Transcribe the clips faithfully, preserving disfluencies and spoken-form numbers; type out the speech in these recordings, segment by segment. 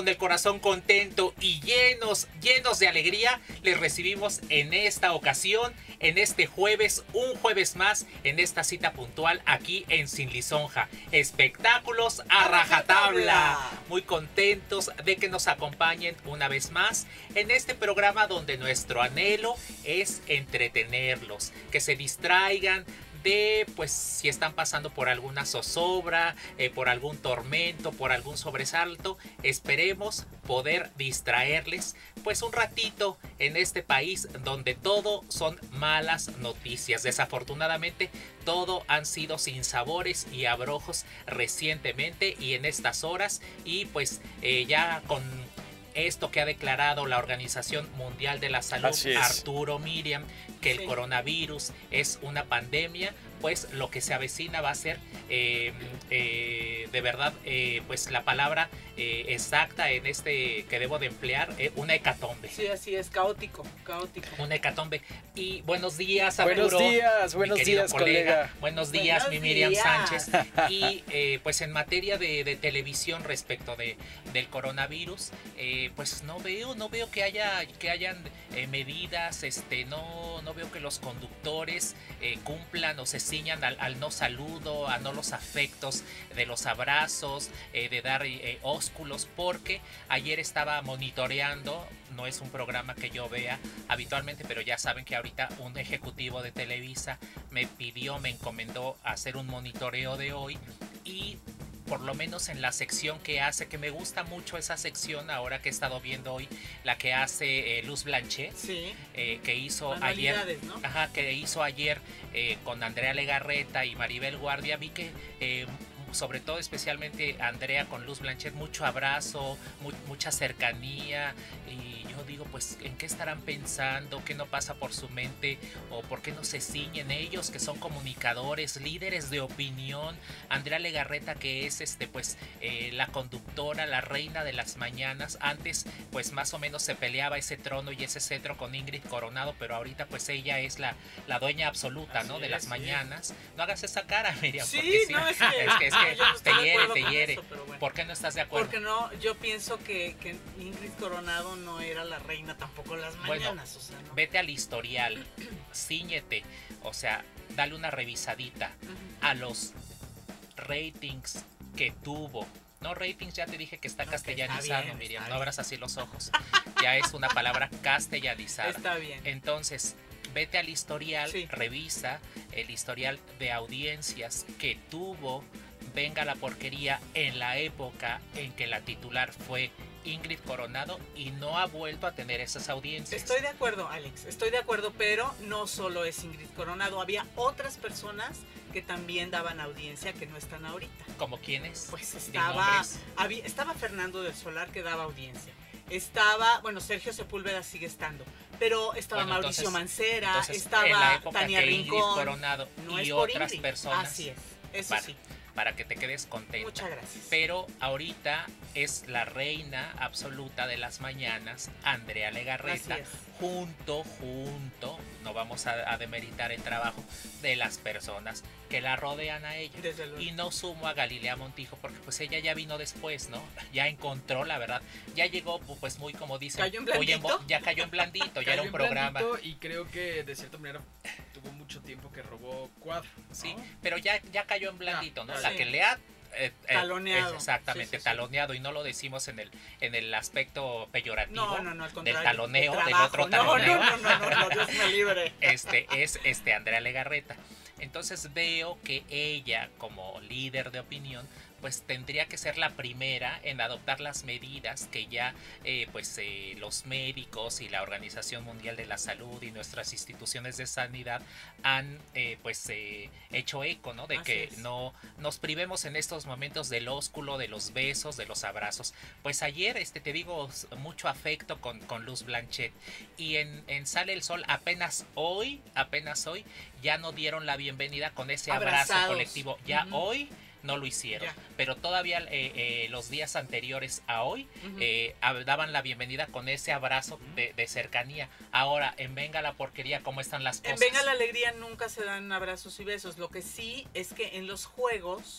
con el corazón contento y llenos, llenos de alegría, les recibimos en esta ocasión, en este jueves, un jueves más, en esta cita puntual aquí en Sin Lisonja. Espectáculos a rajatabla. Muy contentos de que nos acompañen una vez más en este programa donde nuestro anhelo es entretenerlos, que se distraigan de, pues, si están pasando por alguna zozobra, eh, por algún tormento, por algún sobresalto. Esperemos poder distraerles, pues, un ratito en este país donde todo son malas noticias. Desafortunadamente, todo han sido sinsabores y abrojos recientemente y en estas horas. Y pues eh, ya con esto que ha declarado la Organización Mundial de la Salud, Arturo, Miriam, que el sí. coronavirus es una pandemia, pues lo que se avecina va a ser eh, eh, de verdad, eh, pues la palabra eh, exacta en este que debo de emplear, eh, una hecatombe. Sí, así es, caótico, caótico. Una hecatombe. Y buenos días, Arturo. Buenos días, buenos días, colega. colega. Buenos días, buenos mi Miriam días. Sánchez. Y eh, pues en materia de, de televisión respecto de, del coronavirus, eh, pues no veo, no veo que haya, que hayan eh, medidas, este, no, no veo que los conductores eh, cumplan o se ciñan al, al no saludo, a no los afectos de los abrazos, eh, de dar eh, ósculos, porque ayer estaba monitoreando, no es un programa que yo vea habitualmente, pero ya saben que ahorita un ejecutivo de Televisa me pidió, me encomendó hacer un monitoreo de hoy y por lo menos en la sección que hace, que me gusta mucho esa sección ahora que he estado viendo hoy, la que hace eh, Luz Blanchet, sí. eh, que hizo ayer, ¿no? ajá, que hizo ayer eh, con Andrea Legarreta y Maribel Guardia, vi que eh, sobre todo especialmente Andrea con Luz Blanchet, mucho abrazo, mu mucha cercanía, y yo digo, pues, ¿en qué estarán pensando? ¿Qué no pasa por su mente? ¿O por qué no se ciñen ellos, que son comunicadores, líderes de opinión? Andrea Legarreta, que es este, pues, eh, la conductora, la reina de las mañanas. Antes, pues, más o menos se peleaba ese trono y ese cetro con Ingrid Coronado, pero ahorita, pues, ella es la, la dueña absoluta, así ¿no? De es, las mañanas. Es. No hagas esa cara, Miriam. Sí, porque sí, no, es que, es que, es que no, te hiere, te hiere. Eso, bueno. ¿Por qué no estás de acuerdo? Porque no, yo pienso que, que Ingrid Coronado no era la reina tampoco las mañanas. Bueno, o sea, ¿no? Vete al historial, cíñete, o sea, dale una revisadita uh-huh. a los ratings que tuvo. No, ratings, ya te dije que está no, castellanizado, que está bien, Miriam, no abras así los ojos. Ya es una palabra castellanizada. Está bien. Entonces, vete al historial, sí. revisa el historial de audiencias que tuvo Venga la Porquería en la época en que la titular fue Ingrid Coronado y no ha vuelto a tener esas audiencias. Estoy de acuerdo, Alex, estoy de acuerdo, pero no solo es Ingrid Coronado, había otras personas que también daban audiencia que no están ahorita. ¿Como quiénes? Pues estaba, había, estaba Fernando del Solar que daba audiencia. Estaba, bueno, Sergio Sepúlveda sigue estando, pero estaba bueno, Mauricio entonces, Mancera, entonces, estaba en la época Tania que Rincón. Ingrid Coronado no y es por otras Ingrid. personas. Así es, eso para, sí. Para que te quedes contenta. Muchas gracias. Pero ahorita es la reina absoluta de las mañanas, Andrea Legarreta, junto, junto, no vamos a, a demeritar el trabajo de las personas que la rodean a ella. Y no sumo a Galilea Montijo, porque pues ella ya vino después, ¿no? Ya encontró la verdad, ya llegó pues muy como dicen. ¿Cayó en blandito? En, ya cayó en blandito, ya era un programa. Y creo que de cierta manera tuvo mucho tiempo que robó cuadro, ¿no? Sí, pero ya, ya cayó en blandito, ¿no? Sí. La que le ha Eh, eh, taloneado. Exactamente, sí, sí, taloneado, y no lo decimos en el en el aspecto peyorativo no, no, no, al del taloneo, de del otro taloneo. No, no, no, no, no, Dios me libre. Este es este Andrea Legarreta. Entonces veo que ella, como líder de opinión, pues tendría que ser la primera en adoptar las medidas que ya eh, pues eh, los médicos y la Organización Mundial de la Salud y nuestras instituciones de sanidad han eh, pues eh, hecho eco, ¿no? De Así que es. no nos privemos en estos momentos del ósculo, de los besos, de los abrazos. Pues ayer, este te digo, mucho afecto con, con Luz Blanchet, y en, en Sale el Sol apenas hoy, apenas hoy, ya no dieron la bienvenida con ese Abrazados. abrazo colectivo. Ya Uh-huh. hoy no lo hicieron, ya. pero todavía eh, eh, los días anteriores a hoy uh-huh. eh, daban la bienvenida con ese abrazo uh-huh. de, de cercanía. Ahora, en Venga la Porquería, ¿cómo están las cosas? En Venga la Alegría nunca se dan abrazos y besos. Lo que sí es que en los juegos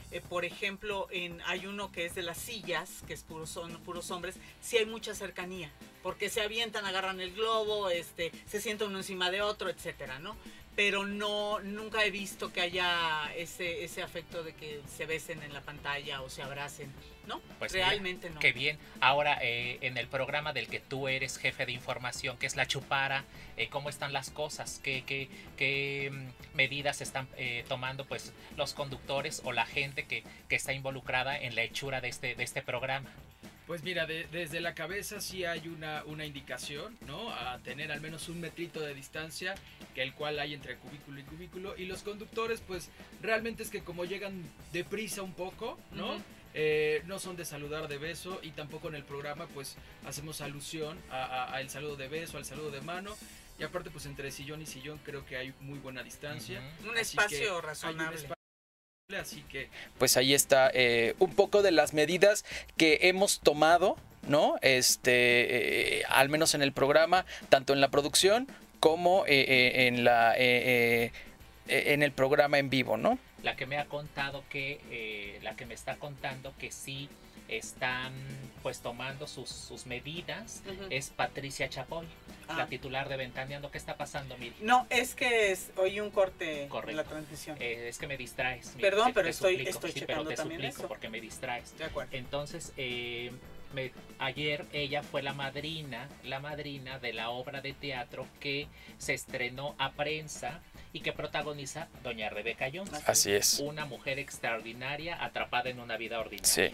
Eh, por ejemplo, en, hay uno que es de las sillas, que es puro, son puros hombres, sí hay mucha cercanía, porque se avientan, agarran el globo, este, se sientan uno encima de otro, etcétera, ¿no? Pero no, nunca he visto que haya ese, ese afecto de que se besen en la pantalla o se abracen, ¿no? Pues realmente mira, no. Qué bien. Ahora, eh, en el programa del que tú eres jefe de información, que es La Chupara, eh, ¿cómo están las cosas? ¿Qué, qué, qué mm, medidas están eh, tomando pues los conductores o la gente que, que está involucrada en la hechura de este, de este programa? Pues mira, de, desde la cabeza sí hay una, una indicación, ¿no? A tener al menos un metrito de distancia, que el cual hay entre cubículo y cubículo. Y los conductores, pues realmente es que como llegan deprisa un poco, ¿no? Uh-huh. Eh, no son de saludar de beso, y tampoco en el programa pues hacemos alusión al saludo de beso, al saludo de mano. Y aparte pues entre sillón y sillón creo que hay muy buena distancia. Uh-huh. Un espacio razonable. Así que pues ahí está eh, un poco de las medidas que hemos tomado, ¿no? Este, eh, al menos en el programa, tanto en la producción como eh, eh, en la eh, eh, en el programa en vivo, ¿no? La que me ha contado que, eh, la que me está contando que sí están pues tomando sus, sus medidas, uh-huh, es Patricia Chapoy, ah, la titular de Ventaneando. ¿Qué está pasando, Miri? No, es que es, oí un corte Correcto. en la transmisión. Eh, es que me distraes. Miri. Perdón, te, pero te estoy, suplico, estoy sí, checando pero te también suplico eso. porque me distraes. De acuerdo. Entonces, eh, me, ayer ella fue la madrina, la madrina de la obra de teatro que se estrenó a prensa y que protagoniza doña Rebeca Jones. Así es. Una mujer extraordinaria atrapada en una vida ordinaria. Sí.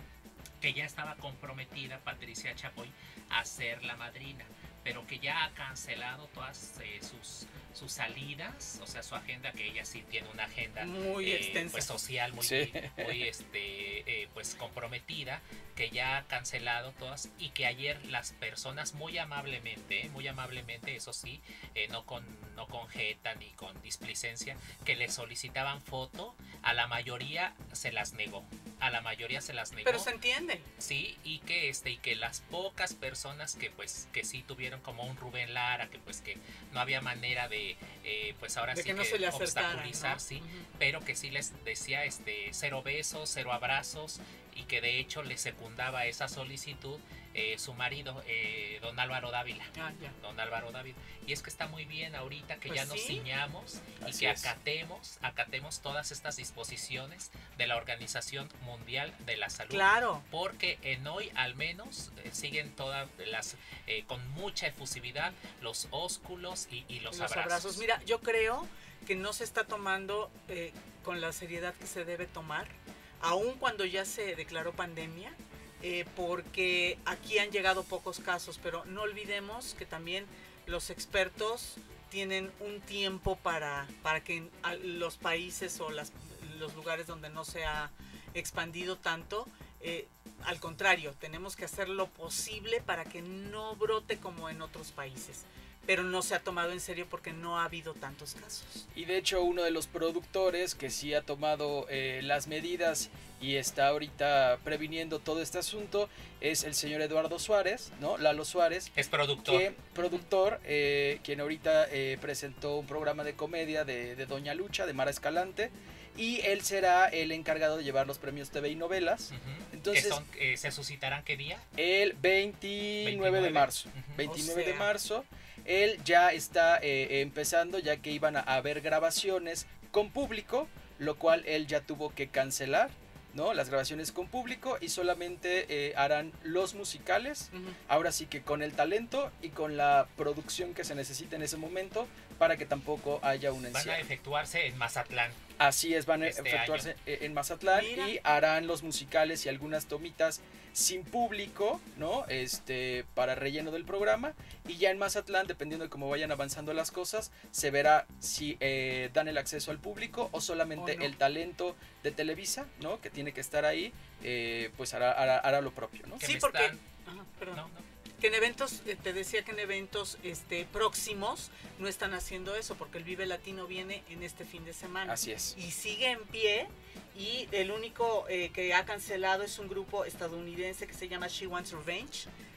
Que ya estaba comprometida Patricia Chapoy a ser la madrina, pero que ya ha cancelado todas eh, sus, sus salidas, o sea, su agenda, que ella sí tiene una agenda muy eh, extensa, pues social, muy, sí. muy este, eh, pues comprometida, que ya ha cancelado todas, y que ayer las personas muy amablemente, muy amablemente, eso sí, eh, no con no con jeta ni con displicencia, que le solicitaban foto, a la mayoría se las negó, a la mayoría se las negó. Pero se entiende. Sí, y que este y que las pocas personas que pues que sí tuvieron como un Rubén Lara, que pues que no había manera de eh, pues ahora de sí que, no que se le obstaculizar, ¿no? sí, uh-huh, pero que sí les decía este cero besos, cero abrazos, y que de hecho le secundaba esa solicitud eh, su marido, eh, don Álvaro Dávila. Ah, ya. Don Álvaro Dávila. Y es que está muy bien ahorita que pues ya nos sí. ciñamos y Así que es. acatemos, acatemos todas estas disposiciones de la Organización Mundial de la Salud. Claro. Porque en hoy al menos eh, siguen todas las, eh, con mucha efusividad, los ósculos y, y los, y los abrazos. abrazos. Mira, yo creo que no se está tomando eh, con la seriedad que se debe tomar, aun cuando ya se declaró pandemia, eh, porque aquí han llegado pocos casos, pero no olvidemos que también los expertos tienen un tiempo para, para que en los países o las, los lugares donde no se ha expandido tanto, eh, al contrario, tenemos que hacer lo posible para que no brote como en otros países. Pero no se ha tomado en serio porque no ha habido tantos casos. Y de hecho uno de los productores que sí ha tomado eh, las medidas y está ahorita previniendo todo este asunto es el señor Eduardo Suárez, ¿no? Lalo Suárez. Es productor. Que, productor, eh, quien ahorita eh, presentó un programa de comedia de, de Doña Lucha, de Mara Escalante. Y él será el encargado de llevar los premios T V y novelas. Uh-huh. Entonces, ¿Que son, eh, ¿se suscitarán qué día? El veintinueve de marzo. Uh-huh. veintinueve O sea. de marzo. Él ya está eh, empezando, ya que iban a haber grabaciones con público, lo cual él ya tuvo que cancelar, ¿no? Las grabaciones con público, y solamente eh, harán los musicales, uh-huh, ahora sí que con el talento y con la producción que se necesita en ese momento, para que tampoco haya un encierro. Van a efectuarse en Mazatlán. Así es, van a este efectuarse año. en Mazatlán. Mira. Y harán los musicales y algunas tomitas sin público, ¿no? Este, para relleno del programa. Y ya en Mazatlán, dependiendo de cómo vayan avanzando las cosas, se verá si eh, dan el acceso al público o solamente oh, no. el talento de Televisa, ¿no? Que tiene que estar ahí, eh, pues hará, hará, hará lo propio, ¿no? Sí, porque... Están... Ajá, perdón. No, no. Que en eventos, te decía que en eventos este, próximos no están haciendo eso, porque el Vive Latino viene en este fin de semana. Así es. Y sigue en pie, y el único eh, que ha cancelado es un grupo estadounidense que se llama She Wants Revenge,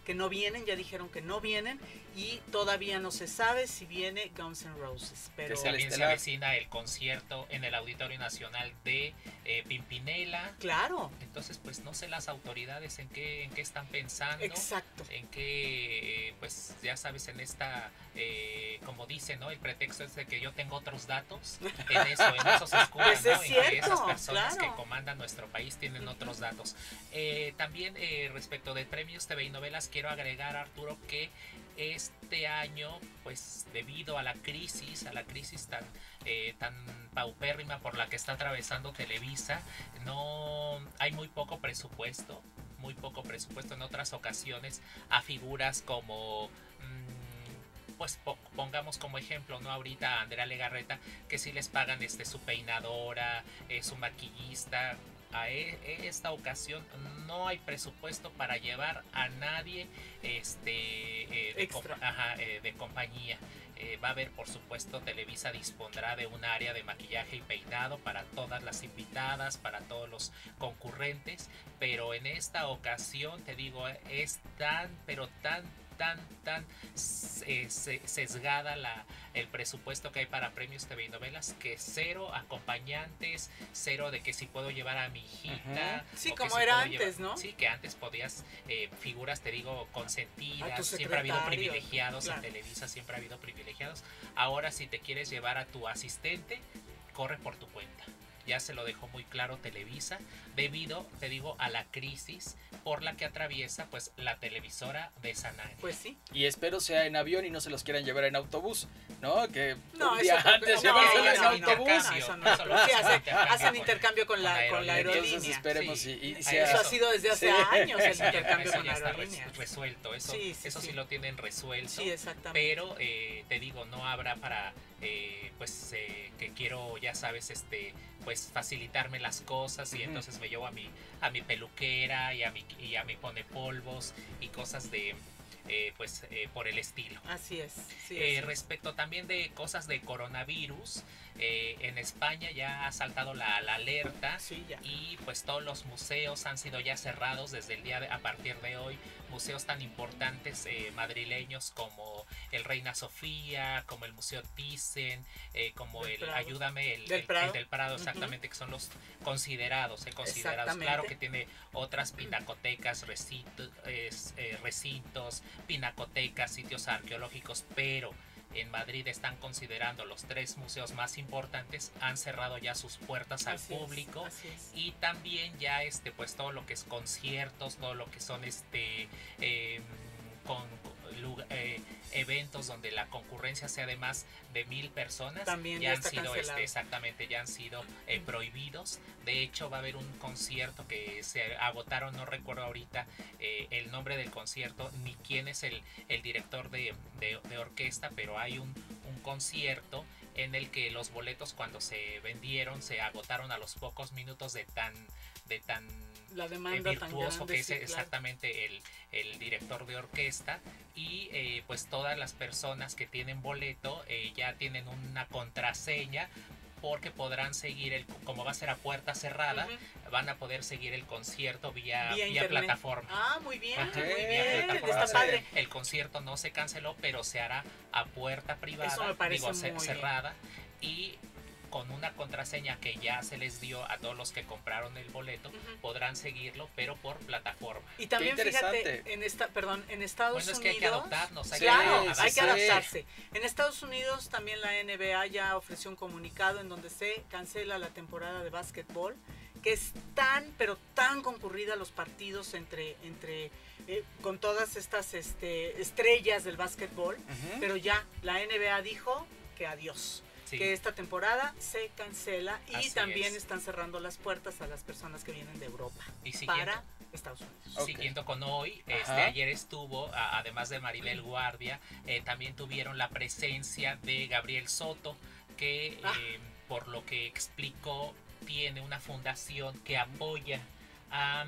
que no vienen, ya dijeron que no vienen y todavía no se sabe si viene Guns N' Roses. Pero Que También se estelar. avecina el concierto en el Auditorio Nacional de eh, Pimpinela. claro, Entonces, pues no sé las autoridades en qué, en qué están pensando. exacto. En que, pues ya sabes, en esta, eh, como dicen, ¿no? El pretexto es de que yo tengo otros datos. En eso, en eso se escuda, Pues ¿no? es En que cierto, esas personas claro. que comandan nuestro país tienen Ujú. otros datos. Eh, también eh, respecto de premios T V y novelas, quiero agregar, Arturo, que este año, pues debido a la crisis, a la crisis tan, eh, tan paupérrima por la que está atravesando Televisa, no hay muy poco presupuesto, muy poco presupuesto en otras ocasiones a figuras como, mm, pues po- pongamos como ejemplo, ¿no? Ahorita a Andrea Legarreta, que sí les pagan este, su peinadora, eh, su maquillista. A e- esta ocasión no hay presupuesto para llevar a nadie este, eh, de, Extra. compa- ajá, eh, de compañía. Eh, va a haber, por supuesto, Televisa dispondrá de un área de maquillaje y peinado para todas las invitadas, para todos los concurrentes, pero en esta ocasión, te digo, es tan, pero tan, tan, tan eh, se- sesgada la, el presupuesto que hay para premios T V y novelas, que cero acompañantes, cero de que si puedo llevar a mi hijita. Ujú. Sí, o que como si era puedo antes, llevar- ¿no? Sí, que antes podías, eh, figuras, te digo, A consentidas, tu siempre ha habido secretario, privilegiados claro. en Televisa, siempre ha habido privilegiados. Ahora, si te quieres llevar a tu asistente, corre por tu cuenta. Ya se lo dejó muy claro Televisa, debido, te digo, a la crisis por la que atraviesa pues la televisora de San Ángel. Pues sí. Y espero sea en avión y no se los quieran llevar en autobús, ¿no? Que No, un día eso antes no, llevárselo no, en no, autobús. intercambio. No, eso no. Eso lo Sí, hacen hace- intercambio hacen con- intercambio con la, con con la aerolínea. aerolínea. Entonces esperemos Sí. y, y Ahí sea- Eso ha sido desde hace Sí. años el Eso- intercambio eso con ya está aerolíneas. res- resuelto, eso, Sí, sí, eso sí. sí. lo tienen resuelto. Sí, exactamente. Pero eh, te digo, no habrá para, eh, pues, eh, que quiero, ya sabes, este, pues, facilitarme las cosas y Ujú. entonces me llevo a mi, a mi peluquera y a mi, y a mi pone polvos y cosas de, eh, pues, eh, por el estilo. Así es. Sí, Eh, así es. respecto también de cosas de coronavirus, eh, en España ya ha saltado la, la alerta. Sí, ya. Y pues todos los museos han sido ya cerrados desde el día de, a partir de hoy. Museos tan importantes eh, madrileños como el Reina Sofía, como el Museo Thyssen, eh, como Del el Prado. Ayúdame, el Del el- Prado. el del Prado, Ujú. exactamente, que son los considerados, eh, considerados. Exactamente. Claro que tiene otras pinacotecas, recinto- es, eh, recintos, pinacotecas, sitios arqueológicos, pero en Madrid están considerando los tres museos más importantes, han cerrado ya sus puertas al Así es, público. así es. Y también ya este pues todo lo que es conciertos, todo lo que son este eh, con, con lugar- eh, eventos donde la concurrencia sea de más de mil personas, También ya ya han está sido cancelado. este, exactamente, ya han sido eh, prohibidos. De hecho va a haber un concierto que se agotaron, no recuerdo ahorita eh, el nombre del concierto ni quién es el, el director de, de- de orquesta, pero hay un, un concierto en el que los boletos cuando se vendieron se agotaron a los pocos minutos de tan de tan La eh, demanda tan virtuoso grande, que es sí, claro. exactamente el, el director de orquesta. Y eh, pues todas las personas que tienen boleto eh, ya tienen una contraseña, porque podrán seguir el, como va a ser a puerta cerrada, Ujú. van a poder seguir el concierto vía, Vía vía internet. plataforma. Ah, muy bien, Ajá, muy vía bien. plataforma. Está padre. El concierto no se canceló, pero se hará a puerta privada, Eso me parece digo, ce- muy cerrada, y con una contraseña que ya se les dio a todos los que compraron el boleto, Ujú. podrán seguirlo, pero por plataforma. Y también Qué fíjate, interesante. en esta, perdón, en Estados Bueno, es que Unidos. hay que adaptarnos, hay Sí, que Claro, adaptarnos. hay que sí. adaptarse. En Estados Unidos también la N B A ya ofreció un comunicado en donde se cancela la temporada de básquetbol, que es tan, pero tan concurrida los partidos entre, entre eh, con todas estas este, estrellas del básquetbol, Ujú. pero ya la N B A dijo que adiós. Sí. Que esta temporada se cancela y Así también es. están cerrando las puertas a las personas que vienen de Europa Y siguiendo, para Estados Unidos. Ok. siguiendo con hoy, este, Ajá. ayer estuvo, a- además de Maribel Guardia, eh, también tuvieron la presencia de Gabriel Soto, que Ah. eh, por lo que explicó, tiene una fundación que apoya a mm,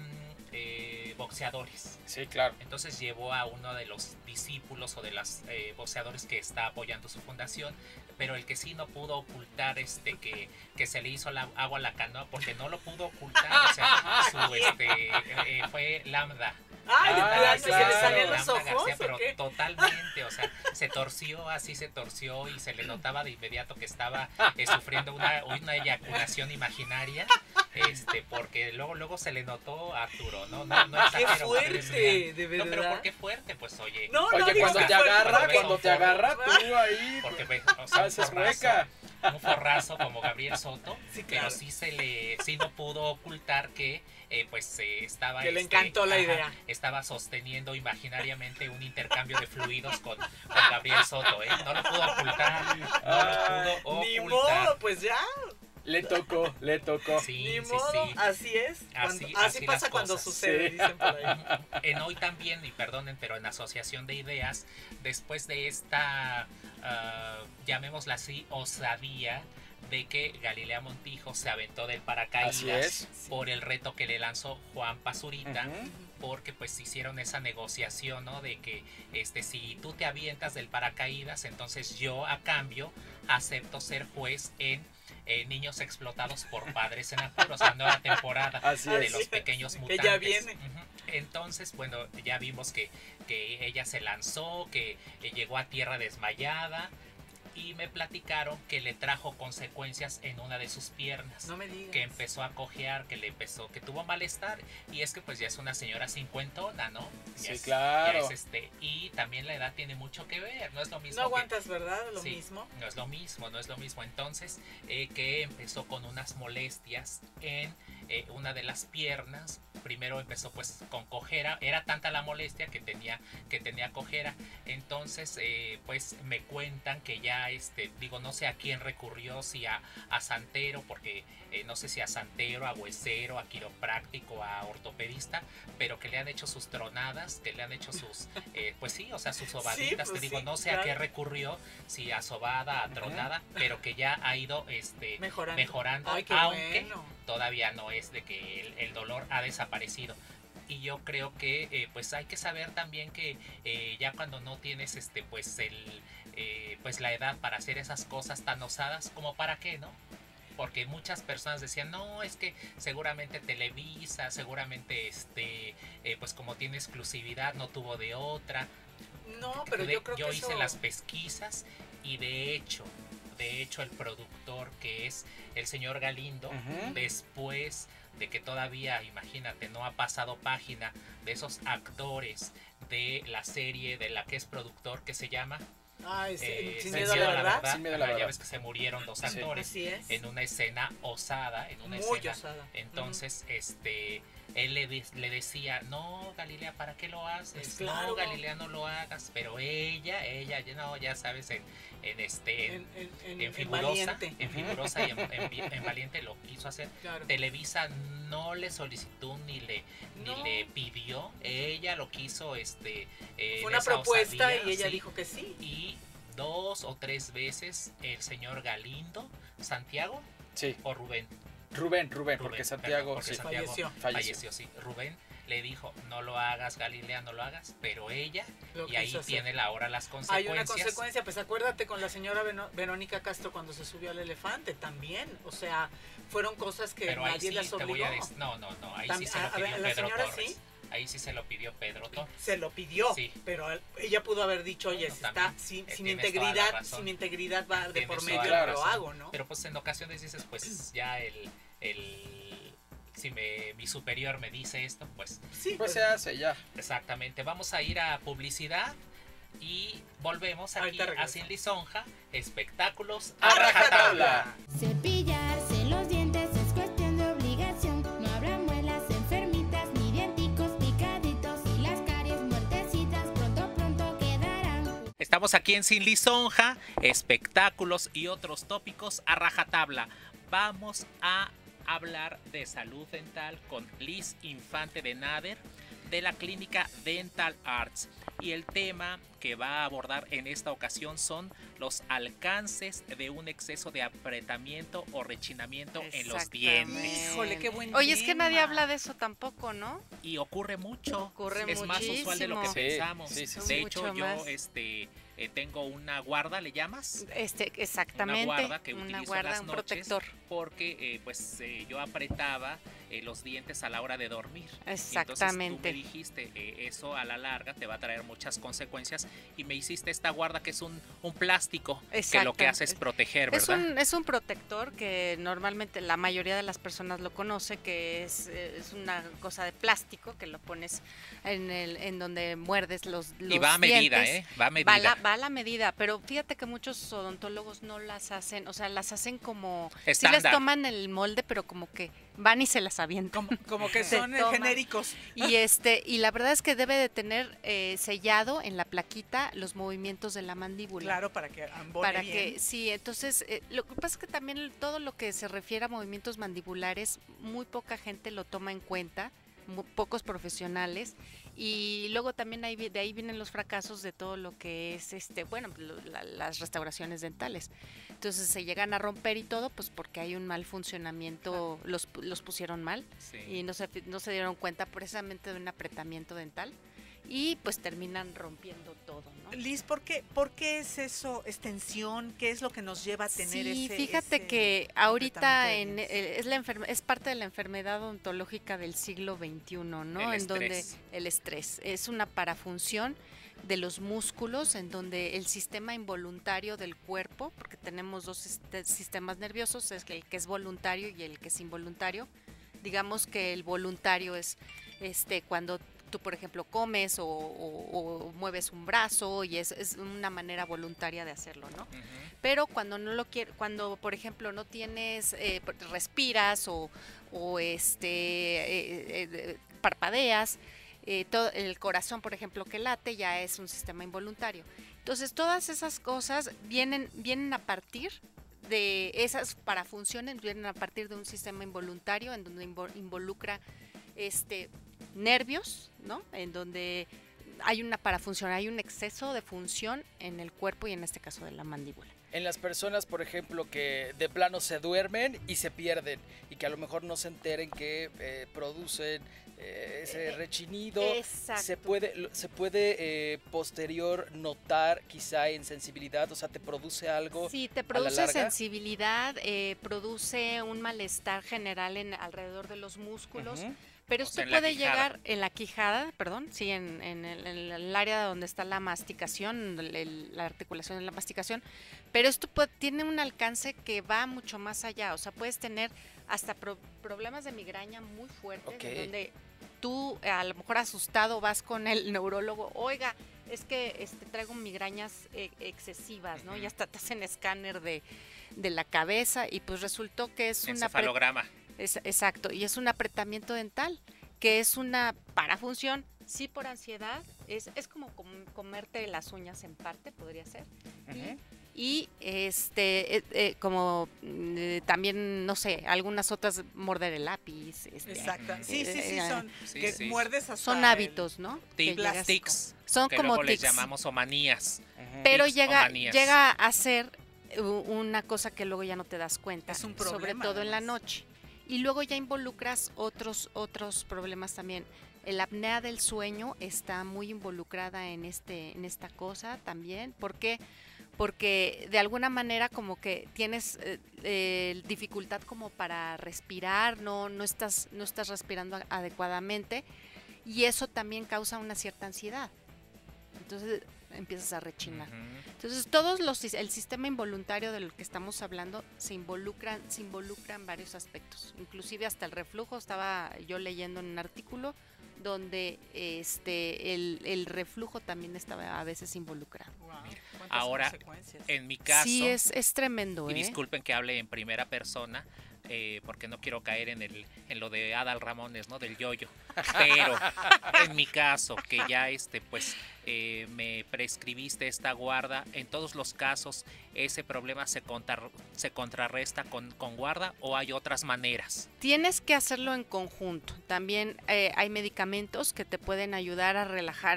eh, boxeadores. Sí, claro. Entonces llevó a uno de los discípulos o de los eh, boxeadores que está apoyando su fundación, pero el que sí no pudo ocultar este que, que se le hizo la, agua a la canoa, porque no lo pudo ocultar, o sea, su este eh, fue Lambda. Ay, de Ah, plano, ¿se claro. le salían los Lambda ojos García, o pero qué? totalmente, o sea, se torció, así se torció y se le notaba de inmediato que estaba eh, sufriendo una, una eyaculación imaginaria, este, porque luego luego se le notó a Arturo, ¿no? No, no ¡Qué exagero, fuerte! es real. De No, pero verdad. ¿por qué fuerte? Pues oye, No, no, Oye, digo cuando que te fuerte, agarra, porque- cuando te agarra, tú ahí. porque pues, o sea, un Haces forrazo, hueca. un forrazo como Gabriel Soto, Sí, pero claro. sí se le, sí no pudo ocultar que eh, pues eh, estaba Que le este, encantó la idea. estaba sosteniendo imaginariamente un intercambio de fluidos con, con Gabriel Soto, ¿eh? No lo pudo ocultar, no Ay, lo pudo Ni ocultar. modo, pues ya. Le tocó, le tocó. Sí, Ni sí, modo, sí. así es. Así- Cuando- así así pasa las cuando cosas. sucede, Sí. dicen por ahí. En hoy también, y perdonen, pero en asociación de ideas, después de esta, ah, llamémosla así, osadía de que Galilea Montijo se aventó del paracaídas Así es. por el reto que le lanzó Juan Pazurita, Ujú. porque pues hicieron esa negociación, ¿no? De que este si tú te avientas del paracaídas, entonces yo a cambio acepto ser juez en eh, Niños Explotados por Padres en Apuros, la nueva temporada Así de es. los pequeños Que mutantes. ya viene. Ujú. Entonces, bueno, ya vimos que, que ella se lanzó, que eh, llegó a tierra desmayada, y me platicaron que le trajo consecuencias en una de sus piernas. No me digas. Que empezó a cojear, que le empezó, que tuvo malestar, y es que pues ya es una señora cincuentona, ¿no? Ya Sí, es- claro. ya es, este, y también la edad tiene mucho que ver, no es lo mismo. No que- aguantas, ¿verdad? Lo Sí, mismo. No es lo mismo, no es lo mismo. Entonces, eh, que empezó con unas molestias en eh, una de las piernas. Primero empezó pues con cojera, era tanta la molestia que tenía, que tenía cojera. Entonces, eh, pues me cuentan que ya, este, digo, no sé a quién recurrió, si a, a santero, porque eh, no sé si a santero, a huesero, a quiropráctico, a ortopedista, pero que le han hecho sus tronadas, que le han hecho sus, eh, pues sí, o sea, sus sobaditas. pues Te digo, sí, no sé a claro. qué recurrió, si a sobada, a tronada, pero que ya ha ido este, Mejorando. mejorando, Ay, qué aunque bueno. todavía no es de que el, el dolor ha desaparecido. Y yo creo que eh, pues hay que saber también que eh, ya cuando no tienes este pues el eh, pues la edad para hacer esas cosas tan osadas, como para qué, ¿no? Porque muchas personas decían, no, es que seguramente Televisa, seguramente este eh, pues como tiene exclusividad no tuvo de otra. No, pero De- yo creo que hice eso... las pesquisas y de hecho, de hecho el productor, que es el señor Galindo, Ujú. después de que todavía, imagínate, no ha pasado página de esos actores de la serie de la que es productor, que se llama Ay, sí, eh, sin Sin miedo a la verdad. Sin miedo a la Ajá, ya verdad. ves que se murieron dos Sí. actores Así es. en una escena osada, en una Muy escena. osada. Entonces, este, él le, de- le decía, no, Galilea, ¿para qué lo haces? Pues claro. No, Galilea, no lo hagas. Pero ella, ella, ya no, ya sabes, en, en este, en, En, en, en, en en figurosa, Valiente. en figurosa y en, en vi- en Valiente lo quiso hacer. Claro. Televisa no le solicitó ni le No. ni le pidió, ella lo quiso, este, eh, en Fue una esa propuesta osadía, y ella sí. dijo que sí. Y dos o tres veces el señor Galindo, Santiago Sí. o Rubén, Rubén, Rubén, Rubén, porque perdón, Santiago porque sí. Santiago Falleció. Falleció. falleció, sí. Rubén le dijo, no lo hagas, Galilea, no lo hagas, pero ella, Lo y ahí quiso hacer. tiene la hora las Hay consecuencias. una consecuencia, pues acuérdate con la señora Veno- Verónica Castro cuando se subió al elefante también, o sea, fueron cosas que Pero ahí nadie sí las te obligó. voy a decir, no, no, no, ahí También- sí se lo a- a ver, pidió la Pedro señora Torres. sí. Ahí sí se lo pidió Pedro Torres. Se lo pidió, Sí. pero él- ella pudo haber dicho, oye, Bueno, si está también, sin, eh, sin tienes toda la integridad, razón. sin integridad va de Tienes por toda medio, la no lo razón. hago, ¿no? Pero pues en ocasiones dices, pues ya el, el si me, mi superior me dice esto, pues Sí, Pues se hace ya. exactamente. Vamos a ir a publicidad y volvemos aquí Ahorita a regreso. Sin Lisonja, espectáculos ¡A a rajatabla! rajatabla. Cepillarse los dientes es cuestión de obligación. No habrá muelas enfermitas ni dienticos picaditos y las caries muertecitas pronto pronto quedarán. Estamos aquí en Sin Lisonja, espectáculos y otros tópicos a rajatabla. Vamos a hablar de salud dental con Liz Infante de Nader de la clínica Dental Arts. Y el tema que va a abordar en esta ocasión son los alcances de un exceso de apretamiento o rechinamiento en los Exactamente. dientes. Híjole, qué buen Oye, es que nadie tema. habla de eso tampoco, ¿no? Y ocurre mucho. Ocurre es más usual de lo que muchísimo. Sí, pensamos. sí, sí, de sí. hecho, Mucho yo más. este eh, tengo una guarda, ¿le llamas? Este, exactamente. Una guarda que una utilizo en guarda, las un noches protector. porque eh, pues eh, yo apretaba eh, los dientes a la hora de dormir. Exactamente. Entonces tú me dijiste, eh, eso a la larga te va a traer muchas consecuencias y me hiciste esta guarda que es un, un plástico que lo que Exacto. hace es proteger, Es ¿verdad? un, es un protector que normalmente la mayoría de las personas lo conoce, que es, eh, es una cosa de plástico que lo pones en el en donde muerdes los, los y va a medida, dientes. ¿eh? Va a medida. Va a, la, va a la medida, pero fíjate que muchos odontólogos no las hacen, o sea, las hacen como... Sí les Estándar. toman el molde, pero como que van y se las avientan. Como, como que Se son eh, toma. genéricos. Y este y la verdad es que debe de tener eh, sellado en la plaquita los movimientos de la mandíbula. Claro, para que ambone Para bien. que, sí, entonces, eh, lo que pasa es que también el- todo lo que se refiere a movimientos mandibulares, muy poca gente lo toma en cuenta, mu- pocos profesionales, y luego también ahí, vi- de ahí vienen los fracasos de todo lo que es, este bueno, lo- la- las restauraciones dentales. Entonces se llegan a romper y todo, pues porque hay un mal funcionamiento, los, pu- los pusieron mal Sí. y no se, fi- no se dieron cuenta precisamente de un apretamiento dental y pues terminan rompiendo todo, ¿no? Liz, ¿por qué, ¿por qué es eso, extensión? ¿Qué es lo que nos lleva a tener Sí, ese fíjate ese que ahorita en, apretamiento de dientes? eh, es, la enferme- es parte de la enfermedad odontológica del siglo veintiuno, ¿no? El en donde estrés. el estrés es una parafunción de los músculos, en donde el sistema involuntario del cuerpo, porque tenemos dos sist- sistemas nerviosos, es el que es voluntario y el que es involuntario. Digamos que el voluntario es este cuando tú, por ejemplo, comes o, o- o mueves un brazo y es, es una manera voluntaria de hacerlo, ¿no? Ujú. Pero cuando no lo quieres, cuando por ejemplo no tienes, eh, respiras o, o este eh, eh, parpadeas, eh, todo el corazón, por ejemplo, que late, ya es un sistema involuntario. Entonces todas esas cosas vienen, vienen a partir de esas parafunciones, vienen a partir de un sistema involuntario en donde invo- involucra este nervios, ¿no? En donde hay una parafunción, hay un exceso de función en el cuerpo y en este caso de la mandíbula. En las personas, por ejemplo, que de plano se duermen y se pierden y que a lo mejor no se enteren que eh, producen eh, ese Eh, rechinido, Exacto. se puede, lo- se puede eh, posterior notar quizá en sensibilidad, o sea, te produce algo. Sí, te la produce larga? sensibilidad, eh, produce un malestar general en alrededor de los músculos, Ujú. pero O esto sea, en la puede quijada. llegar en la quijada, perdón, sí, en, en el, en el área donde está la masticación, el- el- la articulación de la masticación, pero esto puede- tiene un alcance que va mucho más allá, o sea, puedes tener hasta pro- problemas de migraña muy fuertes, Ok. en donde tú eh, a lo mejor asustado vas con el neurólogo, oiga, es que este, traigo migrañas eh, excesivas, ¿no? Ujú. Y hasta te hacen escáner de, de la cabeza y pues resultó que es una... pre- Encefalograma. es- exacto, y es un apretamiento dental, que es una parafunción, sí por ansiedad, es, es como com- comerte las uñas en parte, podría ser. Ujú. Y este eh, eh, como mm, eh, también, no sé, algunas otras morder el lápiz. este, Exacto. Sí, sí, sí, Eh, son Sí, que sí. muerdes hasta son el- hábitos, ¿no? Que Tic- llegas- tics, son que como luego les tics, llamamos o manías. Ujú. pero tics o llega, manías. llega a ser u- una cosa que luego ya no te das cuenta, Es un sobre problema, todo en la además. noche. Y luego ya involucras otros, otros problemas también. El apnea del sueño está muy involucrada en, este, en esta cosa también. ¿Por qué? Porque de alguna manera como que tienes eh, eh, dificultad como para respirar, no, no, estás, no estás respirando a- adecuadamente y eso también causa una cierta ansiedad. Entonces empiezas a rechinar. Ujú. Entonces, todos los sis- el sistema involuntario del que estamos hablando se involucran, se involucran varios aspectos, inclusive hasta el reflujo. Estaba yo leyendo en un artículo donde este el, el reflujo también estaba a veces involucrado. Guau, cuántas Ahora, consecuencias. En mi caso, Sí, es, es tremendo, y ¿eh? disculpen que hable en primera persona, eh, porque no quiero caer en el en lo de Adal Ramones, ¿no? Del yoyo. Pero en mi caso, que ya este, pues, eh, me prescribiste esta guarda, en todos los casos, ese problema se, contar- se contrarresta con, con guarda o hay otras maneras. Tienes que hacerlo en conjunto. También eh, hay medicamentos que te pueden ayudar a relajar.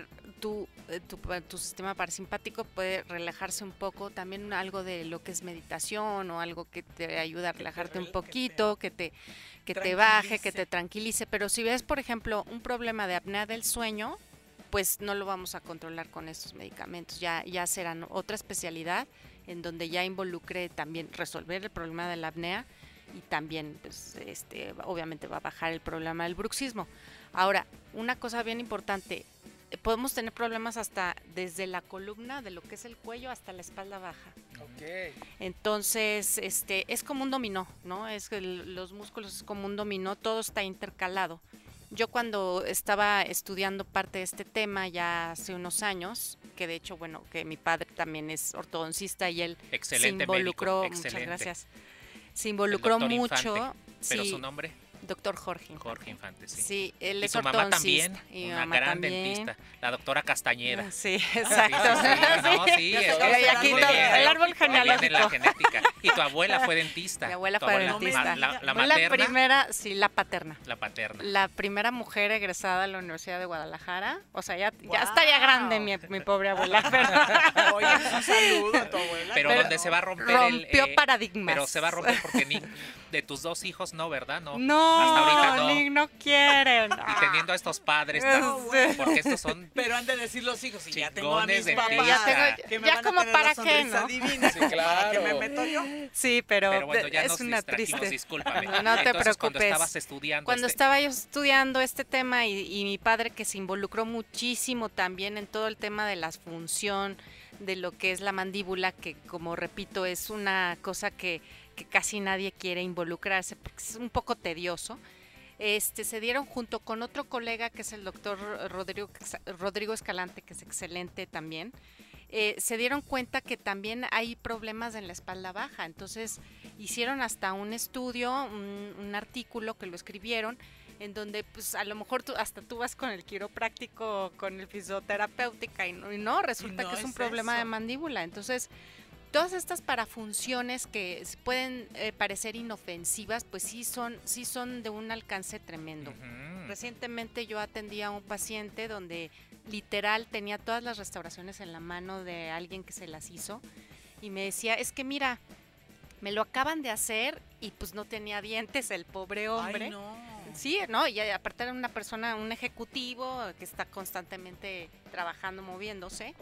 tu, eh, tu, tu sistema parasimpático puede relajarse un poco, también algo de lo que es meditación o algo que te ayuda a relajarte un poquito, que te, que te baje, que te tranquilice, pero si ves, por ejemplo, un problema de apnea del sueño, pues no lo vamos a controlar con estos medicamentos, ya, ya serán otra especialidad en donde ya involucre también resolver el problema de la apnea y también, pues, este, obviamente va a bajar el problema del bruxismo. Ahora, una cosa bien importante, podemos tener problemas hasta desde la columna, de lo que es el cuello, hasta la espalda baja. Ok. Entonces, este, es como un dominó, ¿no? Es que el- los músculos es como un dominó, todo está intercalado. Yo cuando estaba estudiando parte de este tema ya hace unos años, que de hecho, bueno, que mi padre también es ortodoncista y él Excelente se involucró, médico, muchas excelente. gracias, se involucró doctor mucho, Infante. Pero sí, su nombre, doctor Jorge Infante. Jorge Infante, sí. Sí, él Y es su mamá ortodoncista. también, y mi una mamá gran también. dentista, la doctora Castañeda. Sí, Sí, exacto. sí, sí, no, sí, Ya es se que acabó Y aquí el todo- árbol el árbol viene la genealógico. genética. Y tu abuela fue dentista. Mi abuela Tu fue abuela, dentista. ma- La, la Fue materna, la primera, sí, la paterna. la paterna. La primera mujer egresada a la Universidad de Guadalajara. O sea, ya, ya ¡Guau! está ya grande mi, mi pobre abuela. Pero Oye, un saludo a tu abuela. Pero, Pero donde se va a romper el... rompió eh, paradigmas. Pero se va a romper porque ni de tus dos hijos no, ¿verdad? No. No, Hasta ahorita no. ni no quieren. Y teniendo a estos padres, Ah, tan- sí. porque estos son... Pero han de decir los hijos, y ya tengo a Chingones mis papás, dentistas. Ya tengo- que me ya van a como tener para la qué, sonrisa ¿no? divina, Sí, como para que me claro. meto yo. Sí, pero, Pero bueno, ya es nos una distrajimos, triste. discúlpame. No, no te Entonces, cuando preocupes. estabas estudiando Cuando este- estaba yo estudiando este tema y, y mi padre que se involucró muchísimo también en todo el tema de la función, de lo que es la mandíbula, que como repito es una cosa que, que casi nadie quiere involucrarse porque es un poco tedioso. Este, se dieron junto con otro colega que es el doctor Rodrigo, Rodrigo Escalante, que es excelente también, eh, se dieron cuenta que también hay problemas en la espalda baja, entonces hicieron hasta un estudio, un, un artículo que lo escribieron, en donde pues a lo mejor tú, hasta tú vas con el quiropráctico, con el fisioterapéutica y no, y no resulta Y no que es un es problema de eso. mandíbula, entonces todas estas parafunciones que s- pueden eh, parecer inofensivas, pues sí son, sí son de un alcance tremendo. Ujú. Recientemente yo atendí a un paciente donde literal tenía todas las restauraciones en la mano de alguien que se las hizo y me decía, es que mira, me lo acaban de hacer y pues no tenía dientes el pobre hombre. Ay, no. Sí, no, y aparte era una persona, un ejecutivo que está constantemente trabajando, moviéndose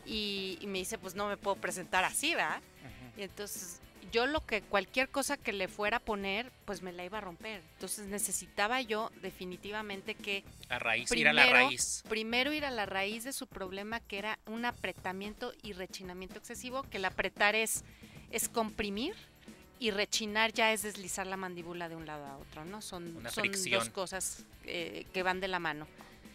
y, y me dice, pues no me puedo presentar así, ¿verdad? Y entonces yo lo que cualquier cosa que le fuera a poner, pues me la iba a romper. Entonces necesitaba yo definitivamente que A raíz, ir a la primero, raíz. primero ir a la raíz de su problema, que era un apretamiento y rechinamiento excesivo, que el apretar es, es comprimir y rechinar ya es deslizar la mandíbula de un lado a otro, ¿no? Son, Una son fricción. dos cosas eh, que van de la mano.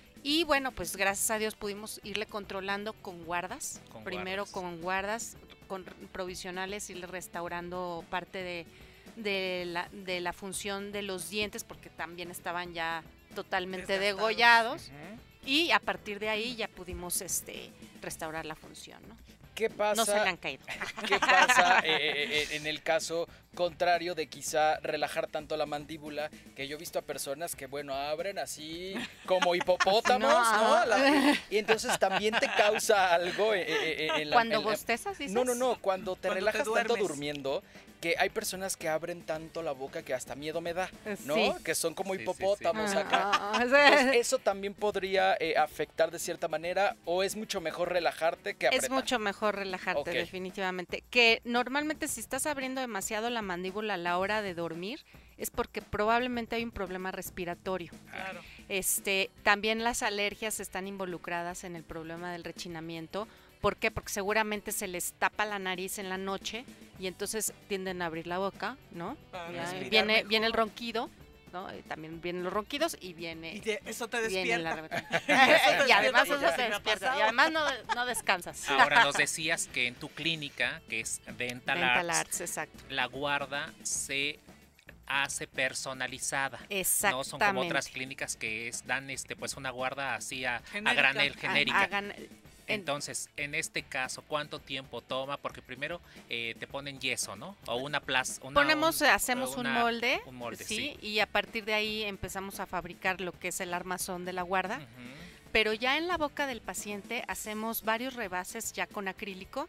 Y bueno, pues gracias a Dios pudimos irle controlando con guardas, Con primero guardas. con guardas, con provisionales, irle restaurando parte de, de, la, de la función de los dientes, porque también estaban ya totalmente Desgastados. degollados, y a partir de ahí ya pudimos este restaurar la función, ¿no? ¿Qué pasa? No se le han caído. ¿Qué pasa eh, eh, eh, en el caso contrario de quizá relajar tanto la mandíbula? Que yo he visto a personas que, bueno, abren así como hipopótamos, No. ¿no? La- y entonces también te causa algo eh, eh, eh, en la... Cuando en la- bostezas, dices. No, no, no, cuando te Cuando te relajas tanto duermes. durmiendo, que hay personas que abren tanto la boca que hasta miedo me da, ¿no? Sí. Que son como Sí, sí, sí. hipopótamos acá. Ah, Entonces, ¿eso también podría eh, afectar de cierta manera o es mucho mejor relajarte que apretar? Es mucho mejor relajarte, Ok. definitivamente. Que normalmente si estás abriendo demasiado la mandíbula a la hora de dormir, es porque probablemente hay un problema respiratorio. Claro. Este, también las alergias están involucradas en el problema del rechinamiento. ¿Por qué? Porque seguramente se les tapa la nariz en la noche y entonces tienden a abrir la boca, ¿no? Para Ya, respirar viene, mejor. viene el ronquido, ¿no? Eh, También vienen los ronquidos y viene... Y te- eso te viene despierta. la y además despierta, eso porque te me ha despierta. pasado. Y además no, no descansas. Ahora nos decías que en tu clínica, que es Dental, Dental Arts, Arts, exacto. la guarda se hace personalizada. Exactamente. No son como otras clínicas que es, dan este pues una guarda así a, a Genérica. granel, Ha- genérica. hagan- en- Entonces, en este caso, ¿cuánto tiempo toma? Porque primero eh, te ponen yeso, ¿no? O una plaza. ponemos, hacemos un una- molde, un molde, sí, sí. y a partir de ahí empezamos a fabricar lo que es el armazón de la guarda. Ujú. pero ya en la boca del paciente hacemos varios rebases ya con acrílico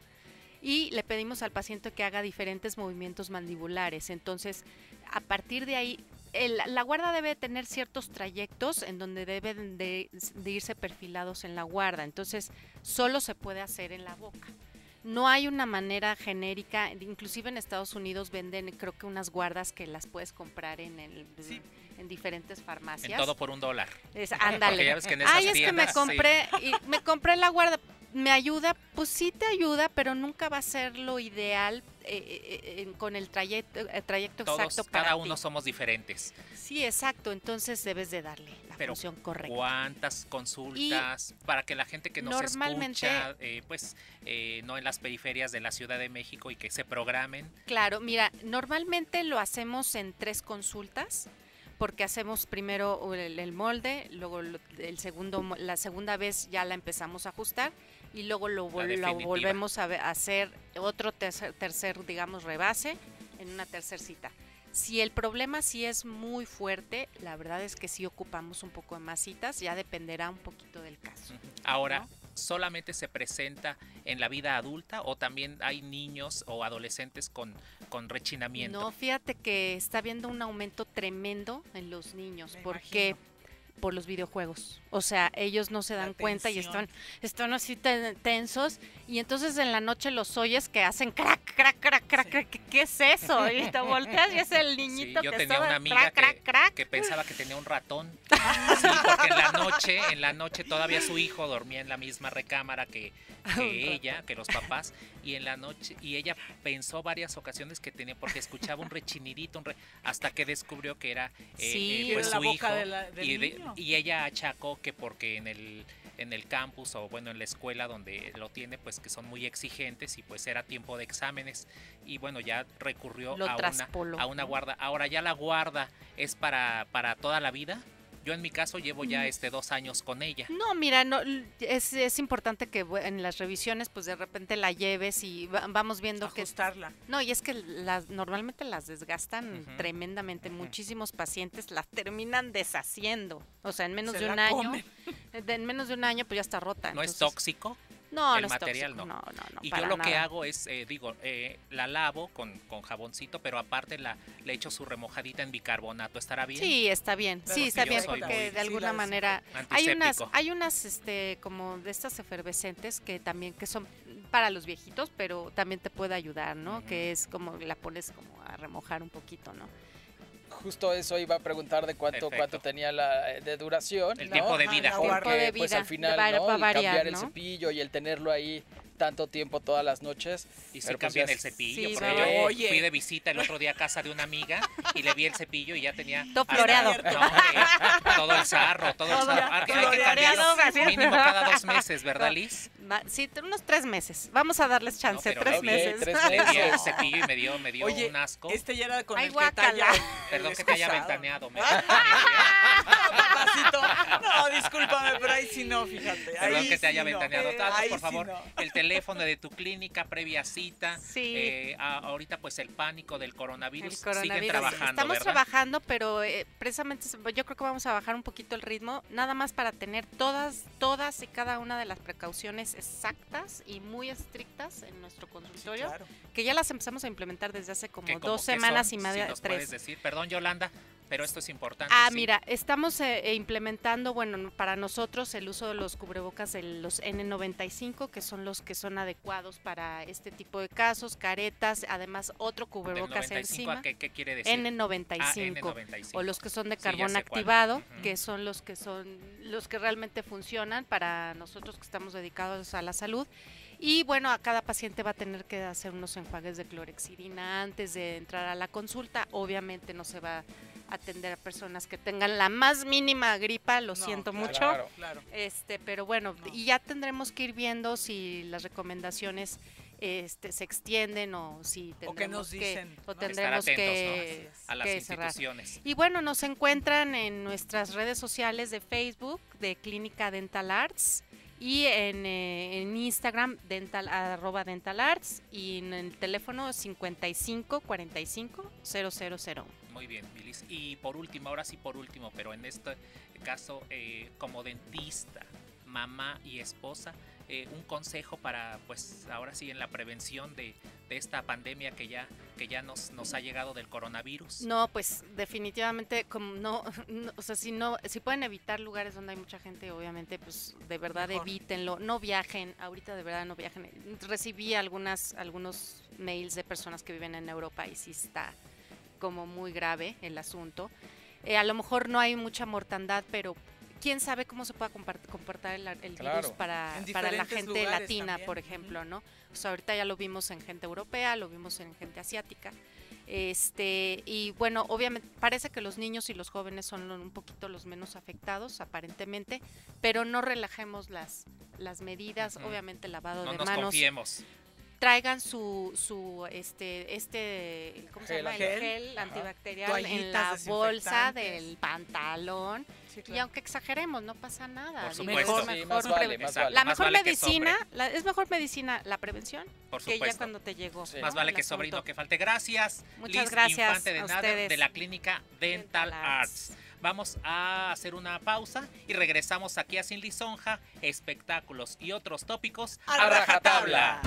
y le pedimos al paciente que haga diferentes movimientos mandibulares. Entonces, a partir de ahí, el, la guarda debe tener ciertos trayectos en donde deben de, de irse perfilados en la guarda. Entonces, solo se puede hacer en la boca. No hay una manera genérica, inclusive en Estados Unidos venden creo que unas guardas que las puedes comprar en el Sí. en diferentes farmacias. En todo por un dólar. Es, Porque ándale. ya ves que en esas Ay, es que me tiendas, sí. compré y me compré la guarda. ¿Me ayuda? Pues sí te ayuda, pero nunca va a ser lo ideal eh, eh, eh, con el trayecto, el trayecto Todos, exacto para cada ti. uno somos diferentes. Sí, exacto. Entonces debes de darle la Pero función correcta. ¿cuántas consultas para que la gente que nos normalmente- escucha, eh, pues eh, no en las periferias de la Ciudad de México y que se programen? Claro, mira, normalmente lo hacemos en tres consultas, porque hacemos primero el, el molde, luego lo- el segundo, mo- la segunda vez ya la empezamos a ajustar y luego lo, La vol- lo definitiva. volvemos a, ve- a hacer otro tercer, tercer, digamos, rebase en una tercera cita. Si el problema sí es muy fuerte, la verdad es que sí ocupamos un poco de más citas, ya dependerá un poquito del caso. Ahora, ¿no? ¿solamente se presenta en la vida adulta o también hay niños o adolescentes con, con rechinamiento? No, fíjate que está habiendo un aumento tremendo en los niños, Me porque por los videojuegos. O sea, ellos no se La dan cuenta y tensión. están, están así ten- tensos y entonces en la noche los oyes que hacen crack, crack, crack, crack, Sí. crack. ¿Qué, qué es eso? Y te volteas y es el niñito Sí, yo que tenía está una de amiga crack, crack, que, crack. que pensaba que tenía un ratón. Sí, porque en la noche, en la noche todavía su hijo dormía en la misma recámara que, que Un ella, que los papás, y en la noche, y ella pensó varias ocasiones que tenía, porque escuchaba un rechinidito, un re- hasta que descubrió que era eh, Sí. eh, pues Era la su boca hijo, de la- del y, de- niño. y ella achacó que porque en el en el campus o bueno en la escuela donde lo tiene pues que son muy exigentes y pues era tiempo de exámenes y bueno ya recurrió Lo a una traspoló, a una ¿no? guarda. Ahora ya la guarda es para para toda la vida. Yo en mi caso llevo ya este dos años con ella. No, mira, no, l- es, es importante que bu- en las revisiones pues de repente la lleves y va- vamos viendo que... Ajustarla. No, y es que las normalmente las desgastan Ujú. tremendamente. Ujú. Muchísimos pacientes las terminan deshaciendo. O sea, en menos Se de un la año, comen. de- en menos de un año pues ya está rota. ¿No es entonces- tóxico? No, el no es material, tóxico, no. no, no, no, Y yo para lo que nada. hago es, eh, digo, eh, la lavo con, con jaboncito, pero aparte la, le echo su remojadita en bicarbonato. ¿Estará bien? Sí, está bien. Claro, Sí, sí, está yo bien soy porque muy- de sí, alguna las- manera hay unas Antiséptico. hay unas este como de estas efervescentes que también que son para los viejitos, pero también te puede ayudar, ¿no? Ujú. Que es como la pones como a remojar un poquito, ¿no? Justo eso iba a preguntar de cuánto, Perfecto. cuánto tenía la de duración. El ¿no? tiempo de Ajá, vida. la Tiempo guarda. de Pues vida, al final, va- ¿no? va a El variar, cambiar el ¿no? cepillo y el tenerlo ahí tanto tiempo todas las noches. Y si Pero pues cambian ya el es- cepillo, Sí, porque va. yo Oye. fui de visita el otro día a casa de una amiga y le vi el cepillo y ya tenía Todo hasta- floreado. no, eh, todo el sarro, todo, el Todo sarro. Ah, que hay que floreado, cambiarlo así es. mínimo cada dos meses, ¿verdad, Liz? Va- Sí, t- unos tres meses. Vamos a darles chance, pero tres ok, meses. tres Le vi el meses. cepillo y me dio, me dio Oye, un asco. Este ya era con Ay, el que guácala. talla el- Perdón el que te haya excusado. ventaneado. me- Papacito, no, discúlpame, pero ahí sí no, fíjate. Perdón ahí que te haya sí no. ventaneado. Datos, Ahí por sí favor, no. el teléfono de tu clínica previa cita. Sí. Eh, a- ahorita pues el pánico del coronavirus. El Siguen coronavirus. trabajando, Estamos ¿verdad? trabajando, pero eh, precisamente es- yo creo que vamos a bajar un poquito el ritmo, nada más para tener todas, todas y cada una de las precauciones exactas y muy estrictas en nuestro Sí, consultorio, claro. que ya las empezamos a implementar desde hace como ¿Qué- cómo dos qué semanas son? y media, Si nos tres. puedes decir. Perdón, Yolanda, pero esto es importante. Ah, sí. mira, estamos eh, eh, implementando, bueno, no- para nosotros el uso de los cubrebocas de los N noventa y cinco, que son los que son adecuados para este tipo de casos, caretas, además otro Del cubrebocas noventa y cinco, ¿a encima, ¿qué, qué quiere decir? N noventa y Ah, cinco. N noventa y cinco. O los que son de Sí, ya carbón sé cuál. activado, Ujú. que son los que son los que realmente funcionan para nosotros que estamos dedicados a la salud. Y bueno, a cada paciente va a tener que hacer unos enjuagues de clorexidina antes de entrar a la consulta. Obviamente no se va a atender a personas que tengan la más mínima gripa, lo No, siento claro, mucho. Claro. Claro. Este, pero bueno, No. y ya tendremos que ir viendo si las recomendaciones este, se extienden o si O que tendremos nos dicen, o ¿no? tendremos Estar que, atentos, ¿no? A las que cerrar. instituciones. Y bueno, nos encuentran en nuestras redes sociales de Facebook de Clínica Dental Arts y en, eh, en Instagram dental arroba dental arts y en el teléfono cincuenta y cinco cuarenta y cinco cero cero cero. Muy bien, Milis. Y por último, ahora sí por último, pero en este caso, eh, como dentista, mamá y esposa, eh, un consejo para, pues ahora sí, en la prevención de, de esta pandemia que ya, que ya nos, nos ha llegado del coronavirus. No, pues definitivamente, como no, no, o sea, si no, si pueden evitar lugares donde hay mucha gente, obviamente, pues de verdad Mejor. evítenlo, no viajen, ahorita de verdad no viajen. Recibí algunas, algunos mails de personas que viven en Europa y sí está como muy grave el asunto. Eh, a lo mejor no hay mucha mortandad, pero quién sabe cómo se pueda compart- comportar el, el Claro. virus para, En para la diferentes gente lugares latina, también. por ejemplo, ¿no? O sea, ahorita ya lo vimos en gente europea, lo vimos en gente asiática. Este, y bueno, obviamente parece que los niños y los jóvenes son lo- un poquito los menos afectados, aparentemente, pero no relajemos las, las medidas, Ujú. obviamente lavado No de nos manos. confiemos. Traigan su, su este, este, ¿cómo se Gel, llama? El gel. gel Ajá. antibacterial en Toallitas la bolsa desinfectantes. del pantalón. Sí, Y claro. aunque exageremos, no pasa nada. Por Digo, supuesto. es Sí, mejor más pre- vale, más Exacto. vale. la Más mejor vale que medicina, sobre. la- es mejor medicina la prevención Por que ya supuesto. cuando te llegó. Sí. Más ¿no? vale el que sobre y no asunto. que falte. Gracias, Muchas Liz gracias Infante de a Nada, ustedes. de la clínica Dental, Dental Arts. Arts. Vamos a hacer una pausa y regresamos aquí a Sin Lisonja, espectáculos y otros tópicos A rajatabla.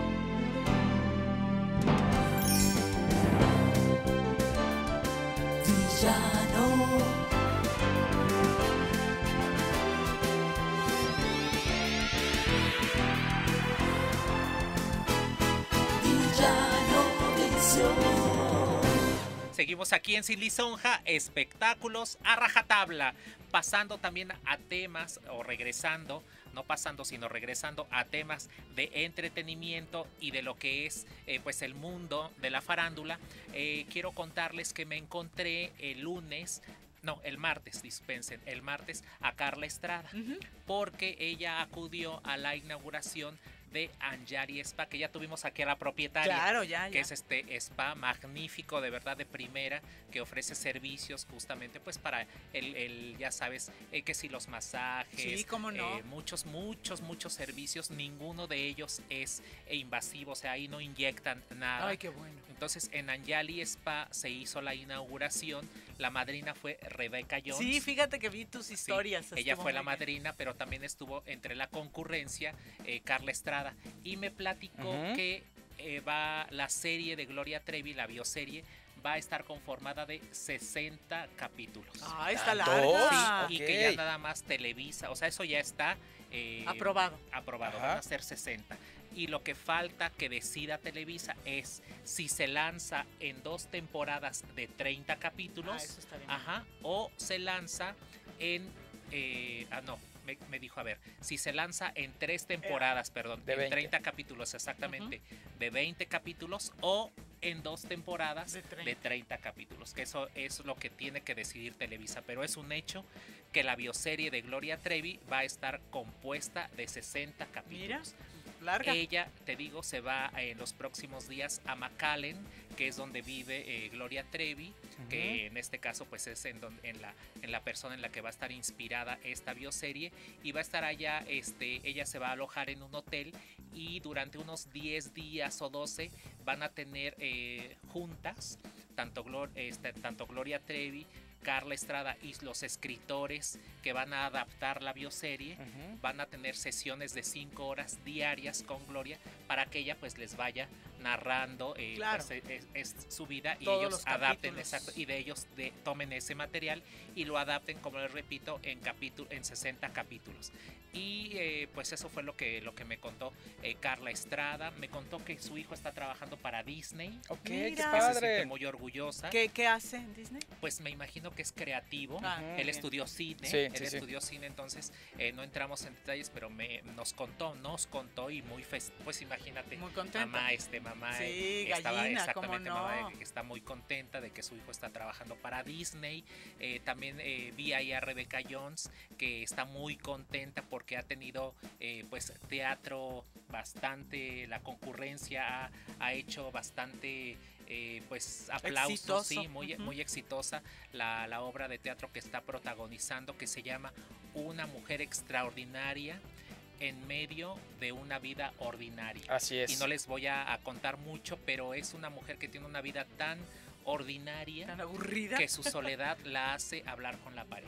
Seguimos aquí en Sin Lisonja, espectáculos a rajatabla, pasando también a temas, o regresando, no pasando, sino regresando a temas de entretenimiento y de lo que es eh, pues el mundo de la farándula. Eh, quiero contarles que me encontré el lunes, no, el martes, dispensen, el martes a Carla Estrada, Ujú. porque ella acudió a la inauguración de Anjali Spa, que ya tuvimos aquí a la propietaria. Claro, ya, Que ya. es este spa magnífico, de verdad de primera, que ofrece servicios justamente pues para el, el ya sabes, eh, que si los masajes, Sí, cómo no. eh, muchos, muchos, muchos servicios, ninguno de ellos es eh, invasivo, o sea, ahí no inyectan nada. Ay, qué bueno. Entonces en Anjali Spa se hizo la inauguración, la madrina fue Rebeca Jones. Sí, fíjate que vi tus Sí, historias. ella estuvo fue la muy bien. madrina, pero también estuvo entre la concurrencia eh, Carla Estrada y me platicó Ujú. que eh, va la serie de Gloria Trevi, la bioserie, va a estar conformada de sesenta capítulos. Ah, está ¿Tanto? larga. Sí, y ok. que ya nada más Televisa, o sea, eso ya está eh, Aprobado. aprobado, Ajá. van a ser sesenta. Y lo que falta que decida Televisa es si se lanza en dos temporadas de treinta capítulos. Ah, eso está bien. Ajá, o se lanza en, eh, ah no, me, me dijo, a ver, si se lanza en tres temporadas, perdón, De en veinte. treinta capítulos exactamente, de veinte capítulos, o en dos temporadas De de treinta. treinta capítulos, que eso es lo que tiene que decidir Televisa, pero es un hecho que la bioserie de Gloria Trevi va a estar compuesta de sesenta Mira, capítulos. larga. Ella, te digo, se va en los próximos días a McAllen, que es donde vive eh, Gloria Trevi, que en este caso pues es en, don- en, la, en la persona en la que va a estar inspirada esta bioserie, y va a estar allá, este, ella se va a alojar en un hotel y durante unos diez días o doce van a tener eh, juntas, tanto, Glor- este, tanto Gloria Trevi, Carla Estrada y los escritores que van a adaptar la bioserie. Ujú. Van a tener sesiones de cinco horas diarias con Gloria para que ella pues les vaya narrando eh, Claro. pues, es, es su vida y Todos ellos los adapten capítulos. exacto, y de ellos de, tomen ese material y lo adapten, como les repito, en capítulo en sesenta capítulos. Y eh, pues eso fue lo que lo que me contó eh, Carla Estrada. Me contó que su hijo está trabajando para Disney, Ok, qué Mira. que se siente padre. muy orgullosa. ¿Qué, ¿Qué hace en Disney? Pues me imagino que es creativo. Ah, Ujú. Él bien. estudió cine, Sí, él sí, sí. estudió cine, entonces eh, no entramos en detalles, pero me nos contó, nos contó y muy fest pues imagínate, Muy contenta. mamá, este mamá Sí, eh, estaba gallina, ¿cómo exactamente no? mamá eh, está muy contenta de que su hijo está trabajando para Disney. Eh, también eh, vi ahí a Rebeca Jones, que está muy contenta porque ha tenido eh, pues teatro bastante, la concurrencia ha, ha hecho bastante eh, pues aplausos, Exitoso. sí, muy, Ujú. muy exitosa la, la obra de teatro que está protagonizando, que se llama Una mujer extraordinaria en medio de una vida ordinaria. Así es. Y no les voy a, a contar mucho, pero es una mujer que tiene una vida tan ordinaria Tan aburrida. que su soledad la hace hablar con la pared.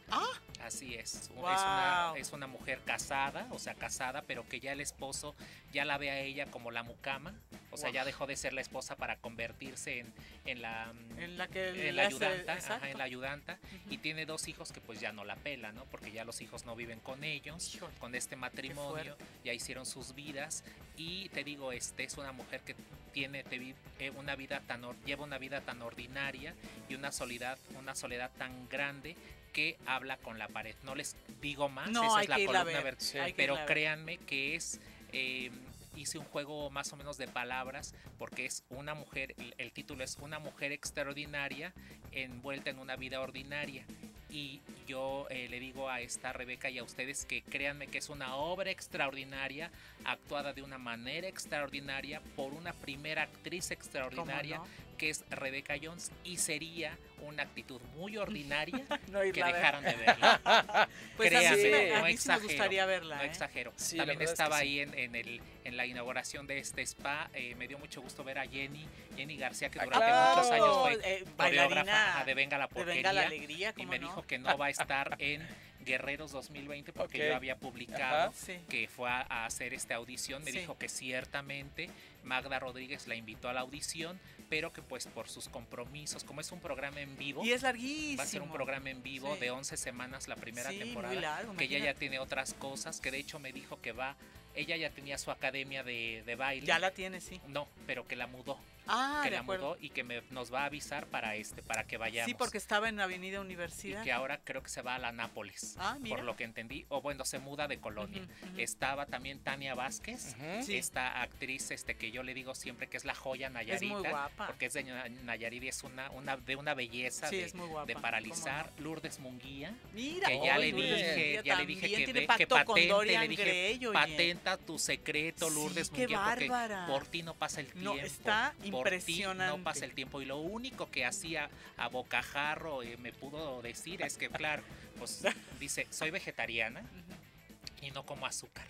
Ah, Así es. Es Wow. una, es una mujer casada, o sea, casada, pero que ya el esposo ya la ve a ella como la mucama. O sea, Wow. ya dejó de ser la esposa para convertirse en, en la en la que en le la hace- ayudanta, ajá, exacto. en la ayudanta, Ujú. y tiene dos hijos que pues ya no la pelan, ¿no? Porque ya los hijos no viven con ellos, Híjole, con este matrimonio, fuerte. ya hicieron sus vidas, y te digo, este es una mujer que tiene te vi- eh, una vida tan or- lleva una vida tan ordinaria y una soledad, una soledad tan grande que habla con la pared. No les digo más, No, esa hay es la que irla a columna ver, vert- Sí. hay que pero irla a ver. créanme que es eh, hice un juego más o menos de palabras porque es una mujer, el, el título es Una mujer extraordinaria envuelta en una vida ordinaria, y yo eh, le digo a esta Rebeca y a ustedes que créanme que es una obra extraordinaria, actuada de una manera extraordinaria por una primera actriz ¿Cómo extraordinaria no? que es Rebeca Jones, y sería una actitud muy ordinaria No que irla a ver. dejaron de verla. Pues a mí, sí Créanme, me, a no mí sí me exagero, gustaría verla. No ¿eh? exagero. Sí, la También verdad es que estaba sí. ahí en, en, el, en la inauguración de este spa. Eh, me dio mucho gusto ver a Jenny, Jenny García, que Ah, durante claro. muchos años fue Eh, coreógrafa bailarina ajá, de Venga la de Porquería. Venga la Alegría, y ¿cómo me no? dijo que no va a estar en Guerreros dos mil veinte porque Ok. yo había publicado Ajá. Sí. que fue a, a hacer esta audición. Me Sí. dijo que ciertamente Magda Rodríguez la invitó a la audición, pero que pues por sus compromisos, como es un programa en vivo, Y es larguísimo. va a ser un programa en vivo Sí. de once semanas la primera Sí, muy temporada, largo, que ella ya imagínate. tiene otras cosas, que de hecho me dijo que va, ella ya tenía su academia de, de baile. Ya la tiene, sí. No, pero que la mudó, Ah, que de la acuerdo. mudó y que me, nos va a avisar para este, para que vayamos. Sí, porque estaba en Avenida y Universidad. que ahora creo que se va a la Nápoles, Ah, mira. por lo que entendí, o bueno, se muda de colonia. Ujú, ujú. Estaba también Tania Vázquez, Ujú. Sí. esta actriz este que yo le digo siempre que es la joya Es Nayarita, muy guapa. porque es de Na- Nayarit y es una, una de una belleza Sí, de, es muy guapa. de ¿cómo paralizar. no? Lourdes Munguía, Mira, que ya Ay, le Lourdes dije, Munguía ya le dije también que, tiene ve- pacto que con patente, Dorian le dije, Gray, oye. patenta tu secreto, Sí, Lourdes qué Munguía, porque bárbara. por ti no pasa el tiempo. No, está Por ti no impresionante. pasa el tiempo. Y lo único que hacía a bocajarro eh, me pudo decir es que, claro, pues dice, soy vegetariana Ujú. y no como azúcar.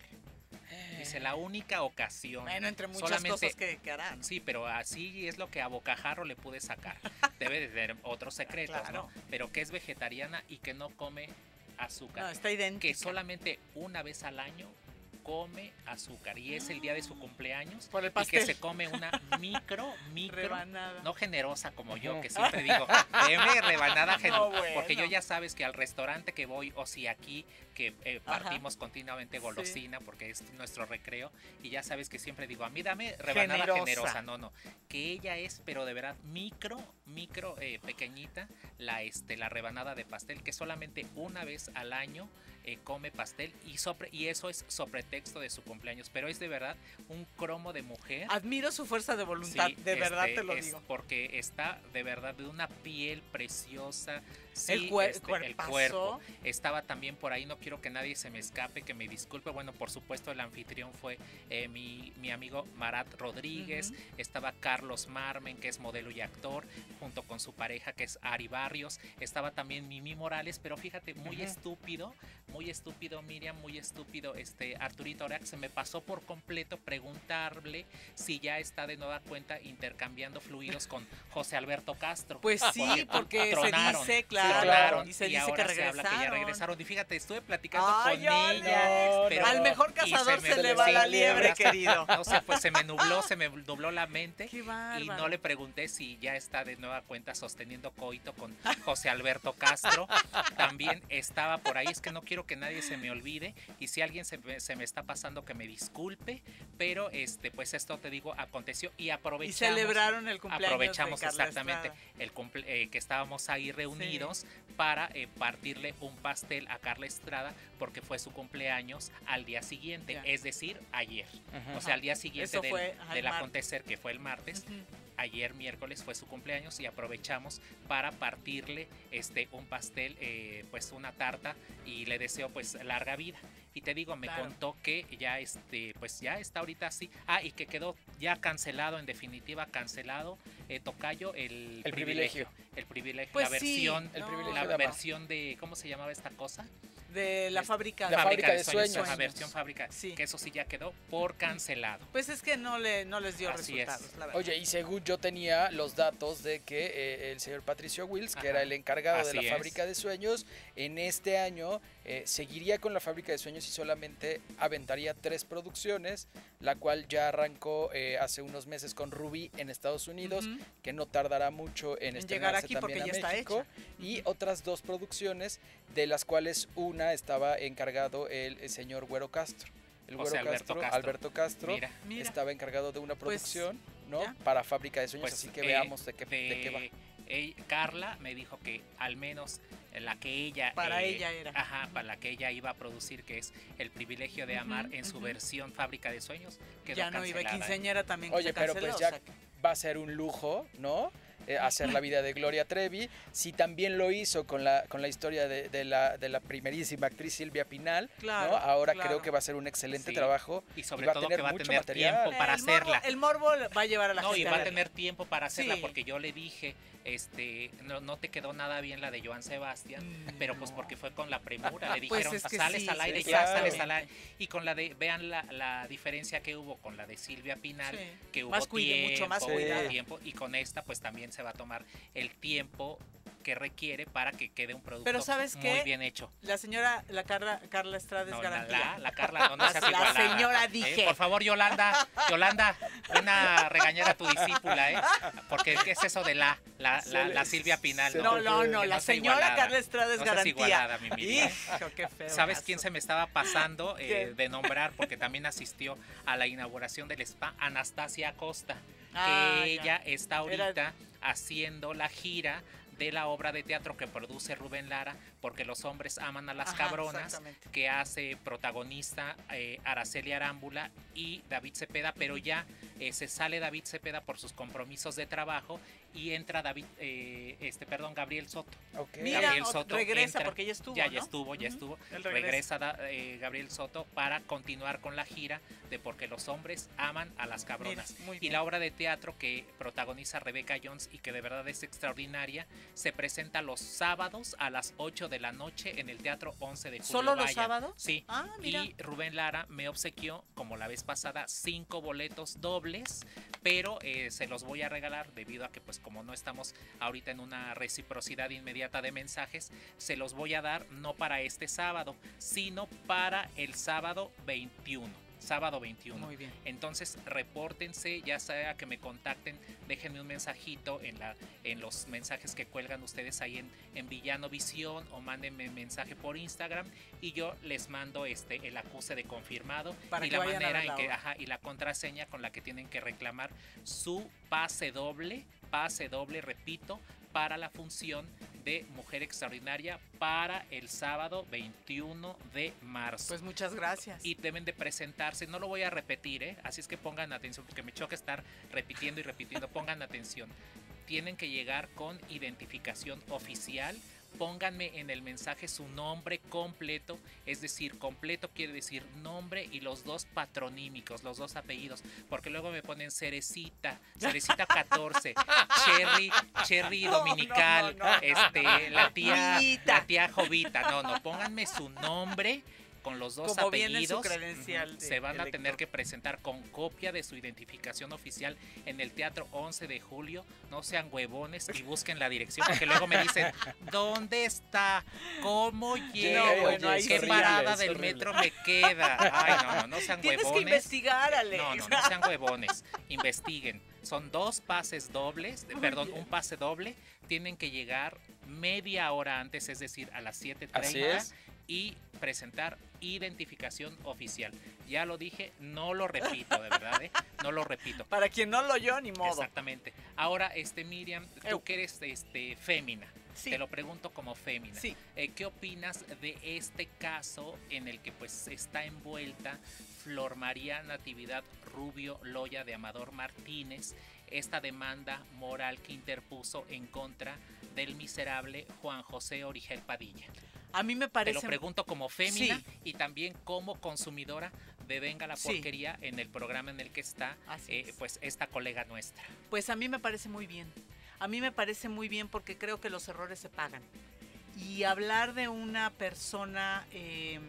Dice, la única ocasión. Bueno, entre muchas solamente- cosas que, que harán. Sí, pero así es lo que a bocajarro le pude sacar. Debe de tener otros secretos, Claro. ¿no? Pero que es vegetariana y que no come azúcar. No, está idéntica. Que solamente una vez al año come azúcar y es el día de su cumpleaños Por el y que pastel. se come una micro, micro, Rebanada. no generosa como yo, Ujú. que siempre digo, deme rebanada generosa, No, bueno. porque yo ya sabes que al restaurante que voy, o si aquí, que eh, Ajá. partimos continuamente Sí. golosina, porque es nuestro recreo, y ya sabes que siempre digo, a mí dame rebanada Generosa. generosa, no, no, que ella es, pero de verdad, micro, micro, eh, pequeñita, la, este, la rebanada de pastel, que solamente una vez al año eh, come pastel, y, sobre, y eso es sobre texto de su cumpleaños, pero es de verdad un cromo de mujer. Admiro su fuerza de voluntad, Sí, de verdad este, te lo es digo. Porque está de verdad de una piel preciosa. Sí, El cuer- este, el cuerpazo. cuerpo. Estaba también por ahí, no quiero que nadie se me escape, que me disculpe. Bueno, por supuesto, el anfitrión fue eh, mi, mi amigo Marat Rodríguez. Ujú. Estaba Carlos Marmen, que es modelo y actor, junto con su pareja, que es Ari Barrios. Estaba también Mimi Morales, pero fíjate, muy Ujú. estúpido, muy estúpido, Miriam, muy estúpido, este Arturito Orac, se me pasó por completo preguntarle si ya está de nueva cuenta intercambiando fluidos con José Alberto Castro. Pues sí, porque se tronaron, dice, sí, claro, tronaron, y se y dice ahora que se habla que ya regresaron. regresaron. Y fíjate, estuve platicando Ay, con ole, ella. no, pero- Al mejor y cazador se, me- le va sí, la liebre, hasta- querido. No sé, pues se me nubló, se me dobló la mente. Qué Y bárbaro. no le pregunté si ya está de nueva cuenta sosteniendo coito con José Alberto Castro. También estaba por ahí, es que no quiero que nadie se me olvide. Y si alguien se, me- se me está pasando, que me disculpe. Pero este, pues esto te digo, aconteció y Y aprovechamos. celebraron el cumpleaños Aprovechamos de Carla exactamente Estrada. el cumple- eh, que estábamos ahí reunidos para eh, partirle un pastel a Carla Estrada porque fue su cumpleaños al día siguiente, Ya. es decir, ayer. Ujú. O sea, al día siguiente Eso del, fue al del mar- acontecer, que fue el martes, Ujú. ayer miércoles fue su cumpleaños y aprovechamos para partirle este un pastel, eh, pues una tarta, y le deseo pues larga vida. Y te digo, me Claro. contó que ya este, pues ya está ahorita así. Ah, y que quedó ya cancelado, en definitiva cancelado, eh, tocayo, el, El privilegio. privilegio. El privilegio, Pues la sí, versión, el no, privilegio la de amar. versión de, ¿cómo se llamaba esta cosa? de la Es- fábrica. La fábrica de sueños. La versión fábrica, Sí. que eso sí ya quedó por cancelado. Pues es que no le no les dio Así es. resultados, la verdad. Oye, y según yo tenía los datos de que eh, el señor Patricio Wills, que Ajá. era el encargado de Así la es. fábrica de sueños, en este año eh, seguiría con la fábrica de sueños y solamente aventaría tres producciones, la cual ya arrancó eh, hace unos meses con Ruby en Estados Unidos, Ujú. que no tardará mucho en, En estrenarse llegar aquí también porque a ya está México, hecha. y otras dos producciones, de las cuales una estaba encargado el, el señor Güero Castro. El José Güero Alberto Castro, Castro. Alberto Castro, Mira, Mira, estaba encargado de una Pues, producción, ¿no? ya. Para Fábrica de Sueños, pues, así que eh, veamos de qué, de- de qué va. ey- Carla me dijo que al menos la que ella Para eh, ella era. ajá, para la que ella iba a producir, que es El privilegio de amar, Ujú, en su ujú. versión Fábrica de Sueños, quedó ya no iba, cancelada, ¿eh? quinceañera también Oye, se pero canceló, pues ya o sea que- va a ser un lujo, ¿no? Eh, hacer la vida de Gloria Trevi. Si también lo hizo con la, con la historia de, de la, de la primerísima actriz Silvia Pinal, Claro, ¿no? Ahora claro. creo que va a ser un excelente Sí. trabajo. Y sobre va a todo tener que va a mucho tener material. tiempo para el morbo- hacerla. el morbo va a llevar a la No, y gente va a verla. tener tiempo para hacerla, Sí. porque yo le dije, este, no, no te quedó nada bien la de Joan Sebastián, Mm, pero pues no. porque fue con la premura, le Pues dijeron, es que sales sí, al aire, sí, ya claro. sales al aire. Y con la de, vean la, la diferencia que hubo con la de Silvia Pinal, Sí. que hubo Más cuide- tiempo, mucho más hubo cuidado. tiempo, y con esta pues también se va a tomar el tiempo que requiere para que quede un producto Pero ¿sabes muy qué? bien hecho. La señora, la Carla, Carla Estrada es No, la, garantía. la, la Carla, no, no seas La igualada. señora ¿eh? dije. Por favor, Yolanda, Yolanda, ven a regañar a tu discípula, ¿eh? Porque ¿qué es eso de la, la, Se la, le- la Silvia Pinal? se No, te no, puede- no, Que la no sea señora igualada. Carla Estrada es No seas garantía. igualada, mi Miri, ¿eh? Hijo, qué feo. ¿Sabes caso. quién se me estaba pasando eh, ¿Quién? de nombrar? Porque también asistió a la inauguración del spa, Anastasia Acosta, Ah, que ya. ella está Era- ahorita haciendo la gira de la obra de teatro que produce Rubén Lara, Porque los hombres aman a las Ajá, cabronas, exactamente. que hace protagonista eh, Araceli Arámbula y David Cepeda, pero ya eh, se sale David Cepeda por sus compromisos de trabajo y entra David, eh, este, perdón, Gabriel Soto. Ok. Mira, Gabriel o- Soto regresa entra- porque ya estuvo, Ya, ¿no? ya estuvo, ya Ujú, estuvo. él Regresa, regresa. da- eh, Gabriel Soto para continuar con la gira de Porque los hombres aman a las cabronas. Mira, muy Y bien. la obra de teatro que protagoniza Rebecca Jones y que de verdad es extraordinaria, se presenta los sábados a las ocho de la noche en el Teatro once de Julio. ¿Solo los Vaya. sábados? Sí. Ah, mira. Y Rubén Lara me obsequió, como la vez pasada, cinco boletos dobles, pero eh, se los voy a regalar debido a que, pues, como no estamos ahorita en una reciprocidad inmediata de mensajes, se los voy a dar no para este sábado, sino para el sábado veintiuno. Sábado veintiuno. Muy bien. Entonces, repórtense, ya sea que me contacten, déjenme un mensajito en, la, en los mensajes que cuelgan ustedes ahí en, en Villano Visión, o mándenme mensaje por Instagram y yo les mando este el acuse de confirmado Para y que la vayan a manera ver en la que, obra. ajá, y la contraseña con la que tienen que reclamar su pase doble, pase doble, repito, para la función de Mujer Extraordinaria para el sábado veintiuno de marzo. Pues muchas gracias. Y deben de presentarse, no lo voy a repetir, ¿eh? Así es que pongan atención, porque me choca estar repitiendo y repitiendo, pongan atención. Tienen que llegar con identificación oficial, pónganme en el mensaje su nombre completo, es decir, completo quiere decir nombre y los dos patronímicos, los dos apellidos, porque luego me ponen Cerecita, Cerecita catorce, Cherry, Cherry No, Dominical, no, no, no. este, la tía, Jovita. la tía Jovita, no, no, pónganme su nombre con los dos Como viene en su apellidos. credencial Ujú. de Se van a elector. tener que presentar con copia de su identificación oficial en el Teatro once de julio. No sean huevones y busquen la dirección, porque luego me dicen, ¿dónde está? ¿Cómo llego? No, bueno, ahí ¿Qué sí. parada Es del horrible. metro me queda? Ay, no, no, no sean Tienes que huevones. investigar, Alex. No, no, no sean huevones. Investiguen. Son dos pases dobles, de- perdón, un pase doble. Tienen que llegar media hora antes, es decir, a las siete Así treinta es. y presentar identificación oficial. Ya lo dije, no lo repito, de verdad, ¿eh? No lo repito. Para quien no lo oyó, ni modo. Exactamente. Ahora, este Miriam, tú Eu. que eres este fémina, Sí. te lo pregunto como fémina. Sí. Eh, ¿Qué opinas de este caso en el que pues está envuelta Flor María Natividad Rubio Loya de Amador Martínez? Esta demanda moral que interpuso en contra del miserable Juan José Origel Padilla? A mí me Te parece... lo pregunto como fémina Sí. y también como consumidora de Venga la Sí. Porquería en el programa en el que está Así eh, es. pues esta colega nuestra. Pues a mí me parece muy bien. A mí me parece muy bien porque creo que los errores se pagan. Y hablar de una persona eh,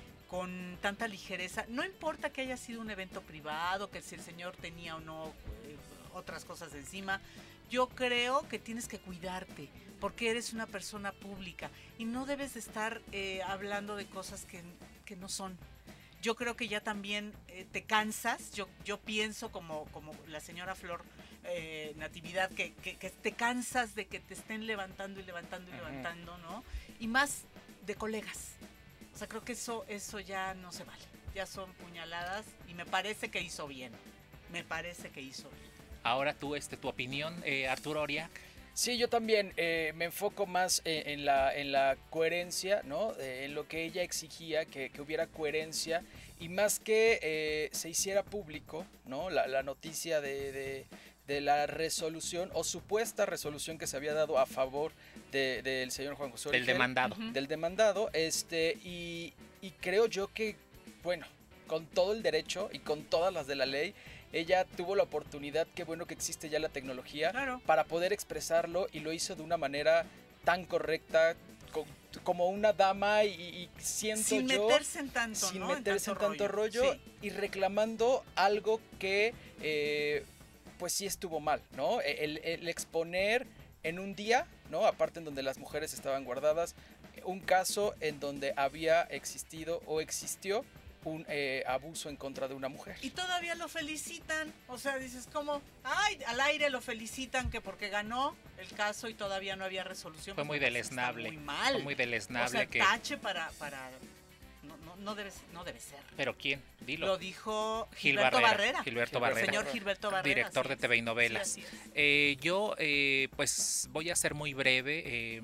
con tanta ligereza, no importa que haya sido un evento privado, que si el señor tenía o no eh, otras cosas encima, yo creo que tienes que cuidarte porque eres una persona pública y no debes de estar eh, hablando de cosas que, que no son. Yo creo que ya también eh, te cansas, yo, yo pienso como, como la señora Flor eh, Natividad, que, que, que te cansas de que te estén levantando y levantando y Ujú. levantando, ¿no? Y más de colegas. O sea, creo que eso, eso ya no se vale. Ya son puñaladas y me parece que hizo bien. Me parece que hizo bien. Ahora tú, este, tu opinión, eh, Arturo Oriac. Sí, yo también eh, me enfoco más eh, en, la, en la coherencia, ¿no? Eh, en lo que ella exigía, que, que hubiera coherencia y más que eh, se hiciera público, ¿no? La, la noticia de, de, de la resolución o supuesta resolución que se había dado a favor de- del señor Juan José Del Origel, demandado. Ujú. del demandado, este, y, y creo yo que, bueno, con todo el derecho y con todas las de la ley, ella tuvo la oportunidad, qué bueno que existe ya la tecnología, Claro. para poder expresarlo y lo hizo de una manera tan correcta, co- como una dama y, y siento Sin yo... meterse en tanto, sin ¿no? meterse en tanto rollo, Sí. y reclamando algo que eh, pues sí estuvo mal, ¿no? El, el exponer en un día, ¿no? Aparte en donde las mujeres estaban guardadas, un caso en donde había existido o existió un eh, abuso en contra de una mujer. Y todavía lo felicitan, o sea, dices como, ay, al aire lo felicitan que porque ganó el caso y todavía no había resolución. Fue pues muy me parece que está deleznable. Muy mal. Fue muy deleznable o sea, que... tache para, para, no, no, no debe, no debe ser. ¿Pero quién? Dilo. Lo dijo Gil Gilberto Barrera, Barrera. Gilberto El Barrera. Señor Gilberto Barrera. Director así de es. T V y novelas. Sí, así es. Eh, yo, eh, pues, voy a ser muy breve eh,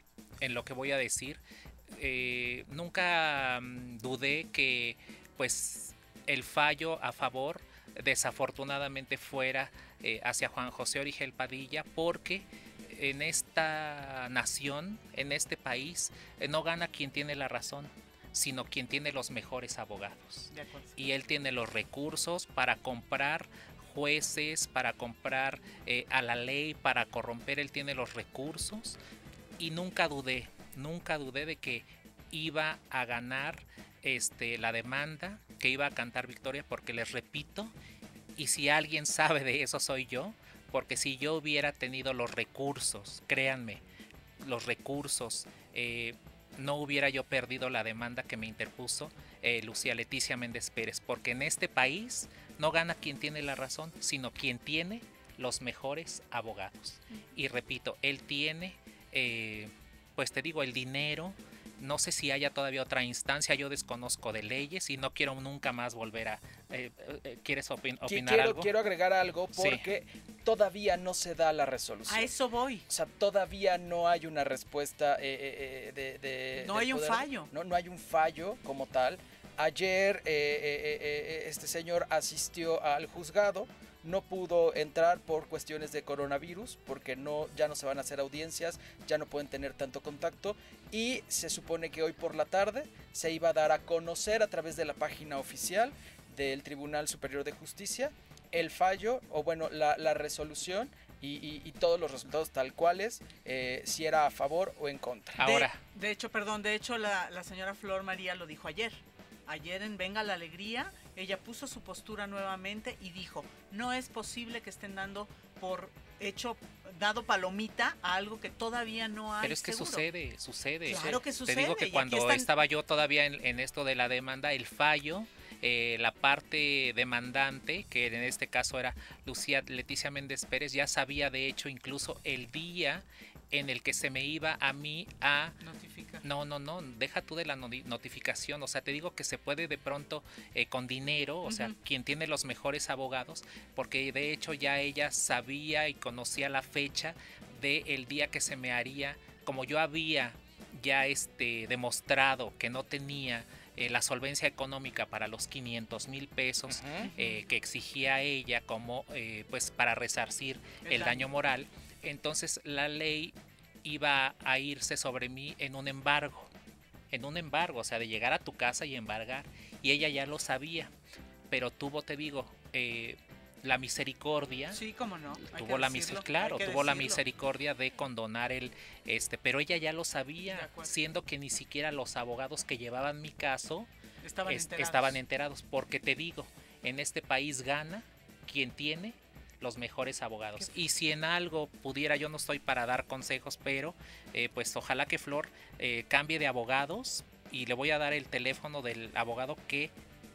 en lo que voy a decir. Eh, nunca mm, dudé que, pues, el fallo a favor, desafortunadamente, fuera eh, hacia Juan José Origel Padilla, porque en esta nación, en este país, eh, no gana quien tiene la razón, sino quien tiene los mejores abogados. De acuerdo. Y él tiene los recursos para comprar jueces, para comprar eh, a la ley, para corromper. Él tiene los recursos y nunca dudé, nunca dudé de que iba a ganar este, la demanda, que iba a cantar victoria, porque les repito, y si alguien sabe de eso soy yo, porque si yo hubiera tenido los recursos, créanme, los recursos, eh, no hubiera yo perdido la demanda que me interpuso eh, Lucía Leticia Méndez Pérez, porque en este país no gana quien tiene la razón, sino quien tiene los mejores abogados. Y repito, él tiene, eh, pues te digo, el dinero. No sé si haya todavía otra instancia, yo desconozco de leyes y no quiero nunca más volver a... Eh, eh, ¿Quieres opin- Qui- opinar quiero, algo? quiero agregar algo Sí. porque todavía no se da la resolución. A eso voy. O sea, todavía no hay una respuesta eh, eh, eh, de, de- No del hay un poder- fallo. No, no hay un fallo como tal. Ayer eh, eh, eh, eh, este señor asistió al juzgado, no pudo entrar por cuestiones de coronavirus, porque no, ya no se van a hacer audiencias, ya no pueden tener tanto contacto, y se supone que hoy por la tarde se iba a dar a conocer a través de la página oficial del Tribunal Superior de Justicia el fallo, o bueno, la, la resolución y, y- y todos los resultados tal cuales, eh, si era a favor o en contra. Ahora, De, de hecho, perdón, de hecho la, la señora Flor María lo dijo ayer. Ayer en Venga la Alegría, ella puso su postura nuevamente y dijo, no es posible que estén dando por hecho, dado palomita a algo que todavía no hay pero es que seguro. sucede, sucede. Claro que Te sucede. digo y que aquí cuando están- estaba yo todavía en, en esto de la demanda, el fallo, eh, la parte demandante, que en este caso era Lucía Leticia Méndez Pérez, ya sabía de hecho incluso el día en el que se me iba a mí a... Notifica. No, no, no, deja tú de la noti- notificación, o sea, te digo que se puede de pronto eh, con dinero, o sea, Ujú. quien tiene los mejores abogados, porque de hecho ya ella sabía y conocía la fecha del día que se me haría, como yo había ya este demostrado que no tenía eh, la solvencia económica para los quinientos mil pesos Ujú. eh, que exigía ella como eh, pues para resarcir El el daño. daño moral, entonces la ley iba a irse sobre mí en un embargo, en un embargo, o sea, de llegar a tu casa y embargar. Y ella ya lo sabía, pero tuvo, te digo, eh, la misericordia. Sí, cómo no. Hay Tuvo que la decirlo, mis- claro, hay que tuvo la decirlo. misericordia de condonar el este, pero ella ya lo De sabía, acuerdo. siendo que ni siquiera los abogados que llevaban mi caso Estaban es- enterados. estaban enterados, porque te digo, en este país gana quien tiene los mejores abogados. Y si en algo pudiera, yo no estoy para dar consejos, pero eh, pues ojalá que Flor eh, cambie de abogados, y le voy a dar el teléfono del abogado que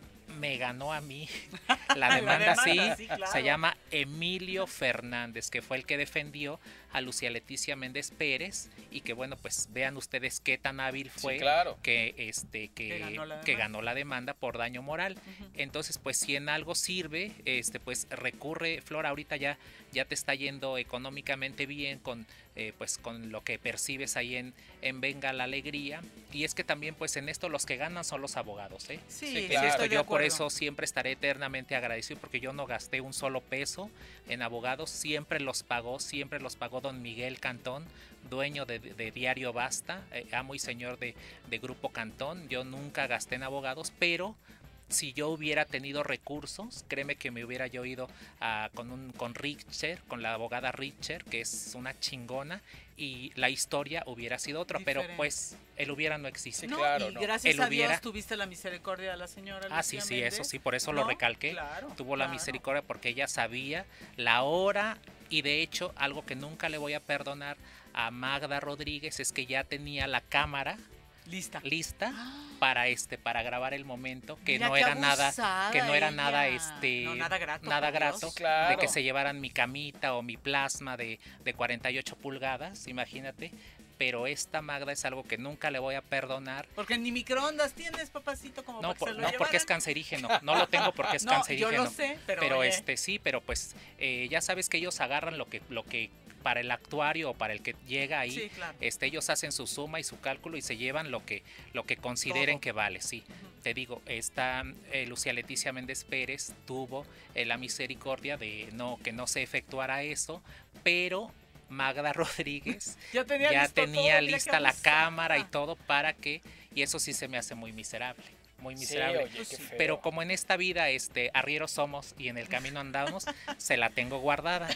me ganó a mí la La demanda, sí, demanda, sí, claro. se llama Emilio Fernández, que fue el que defendió a Lucía Leticia Méndez Pérez, y que bueno, pues vean ustedes qué tan hábil fue Sí, claro. que este que, Que ganó la que demanda. ganó la demanda por daño moral. Ujú. Entonces, pues si en algo sirve, este pues recurre, Flor, ahorita ya ya te está yendo económicamente bien con eh, pues con lo que percibes ahí en en Venga la Alegría, y es que también pues en esto los que ganan son los abogados, ¿eh? Sí, Sí, sí, claro. Esto estoy de yo por acuerdo. eso siempre estaré eternamente agradecido, porque yo no gasté un solo peso en abogados, siempre los pagó, siempre los pagó don Miguel Cantón, dueño de, de Diario Basta, eh, amo y señor de, de Grupo Cantón. Yo nunca gasté en abogados, pero si yo hubiera tenido recursos, créeme que me hubiera yo ido a, con, un, con Richter, con la abogada Richter, que es una chingona, y la historia hubiera sido otra, pero Diferente. pues el hubiera no existe. Sí, No, claro, y no. gracias Él a hubiera- Dios tuviste la misericordia de la señora Ah, sí, Lucía sí, eso Méndez. sí, por eso lo ¿No? recalqué. Claro, Tuvo la claro. misericordia porque ella sabía la hora, y de hecho algo que nunca le voy a perdonar a Magda Rodríguez es que ya tenía la cámara Lista. lista para este para grabar el momento, que Mira no qué era nada abusada que no era ella. nada este No, nada grato, nada por grato Dios. Claro. de que se llevaran mi camita o mi plasma de, de cuarenta y ocho pulgadas, imagínate. Pero esta Magda es algo que nunca le voy a perdonar. Porque ni microondas tienes, papacito, como No, para por- que se lo no porque es llevaran. cancerígeno, no lo tengo porque es No, cancerígeno. yo lo sé, pero, Pero oye, este sí, pero pues eh, ya sabes que ellos agarran lo que lo que para el actuario o para el que llega ahí, sí, claro. este ellos hacen su suma y su cálculo y se llevan lo que lo que consideren Todo. que vale, sí. Ujú. Te digo, esta eh, Lucía Leticia Méndez Pérez tuvo eh, la misericordia de no que no se efectuara eso, pero Magda Rodríguez Ya tenía, ya listo tenía todo, mira qué lista la abusada. cámara y todo para que, y eso sí se me hace muy miserable, muy Sí, miserable. oye, qué feo. Pero como en esta vida, este, arrieros somos y en el camino andamos, se la tengo guardada.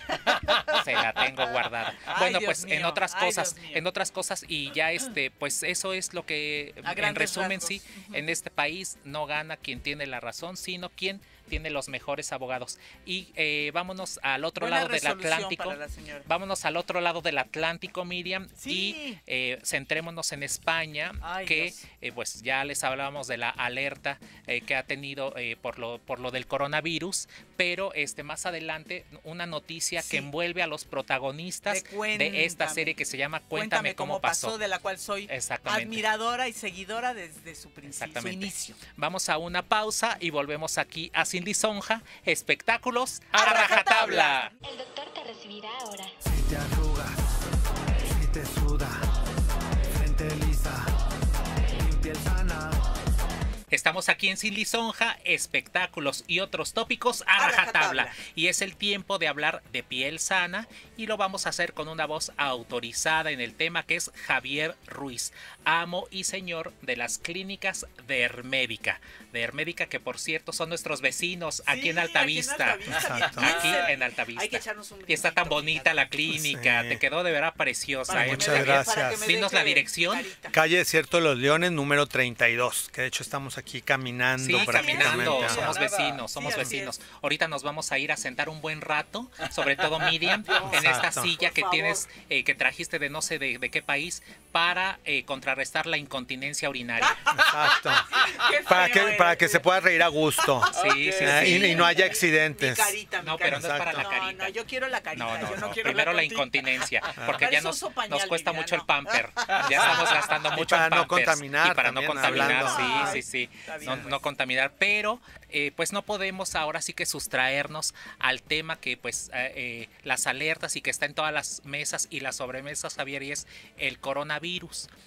Se la tengo guardada. Ay, Bueno, Dios pues en mío, otras ay, cosas, Dios mío. en otras cosas, y ya este, pues eso es lo que, A en grandes resumen, rasgos. sí, Ujú. en este país no gana quien tiene la razón, sino quien tiene los mejores abogados. Y eh, vámonos al otro Buena lado del resolución Atlántico. para la señora. Vámonos al otro lado del Atlántico, Miriam, Sí. y eh, centrémonos en España, Ay, que Dios. eh, pues ya les hablábamos de la alerta eh, que ha tenido eh, por lo por lo del coronavirus, pero este más adelante una noticia Sí. que envuelve a los protagonistas De de esta Cuéntame. serie que se llama Cuéntame, cómo pasó. de la cual soy Exactamente. admiradora y seguidora desde su principio, su Exactamente. inicio. Vamos a una pausa y volvemos aquí a Sin Lisonja, espectáculos ¡A a rajatabla. El doctor te recibirá ahora. Si te arrugas, si te suda, frente lisa, sin piel sana. Estamos aquí en Sin Lisonja, espectáculos y otros tópicos a, A rajatabla. rajatabla. Y es el tiempo de hablar de piel sana, y lo vamos a hacer con una voz autorizada en el tema, que es Javier Ruiz, amo y señor de las clínicas de Hermédica. De Hermédica, que por cierto son nuestros vecinos aquí Sí, en Altavista. Aquí en Altavista, Exacto. bien Aquí cerca. en Altavista. Hay que echarnos un Y está tan brinquito, bonita fíjate. la clínica, Sí. te quedó de verdad preciosa. Para ¿eh? que me Muchas deje- gracias. para que me Dinos la deje dirección. carita. Calle Desierto de los Leones, número treinta y dos, que de hecho estamos aquí caminando Sí, prácticamente. caminando, Ajá. somos Nada. vecinos, somos Sí, así vecinos. es. Ahorita nos vamos a ir a sentar un buen rato, sobre todo Miriam, en esta Exacto. silla Por que favor. tienes, eh, que trajiste de no sé de, de qué país, para eh, contrarrestar la incontinencia urinaria. Exacto. Qué Para feo que, eres, para que eh. se pueda reír a gusto. Sí, sí, sí. Eh, y, y no haya Mi accidentes. carita, mi No, pero no carita. es para la No, carita. no, yo quiero la carita. No, no, yo no, no. quiero Primero la contigo. incontinencia, porque Para ya eso nos, uso pañal, nos cuesta Viviana. mucho el pamper. Ya estamos gastando Y mucho para en no pampers. contaminar Y para no también, contaminar, hablando. sí, sí, sí. Está bien, No, pues. no contaminar, pero eh, pues no podemos ahora sí que sustraernos al tema que pues eh, eh, las alertas y que está en todas las mesas y las sobremesas, Javier, y es el coronavirus.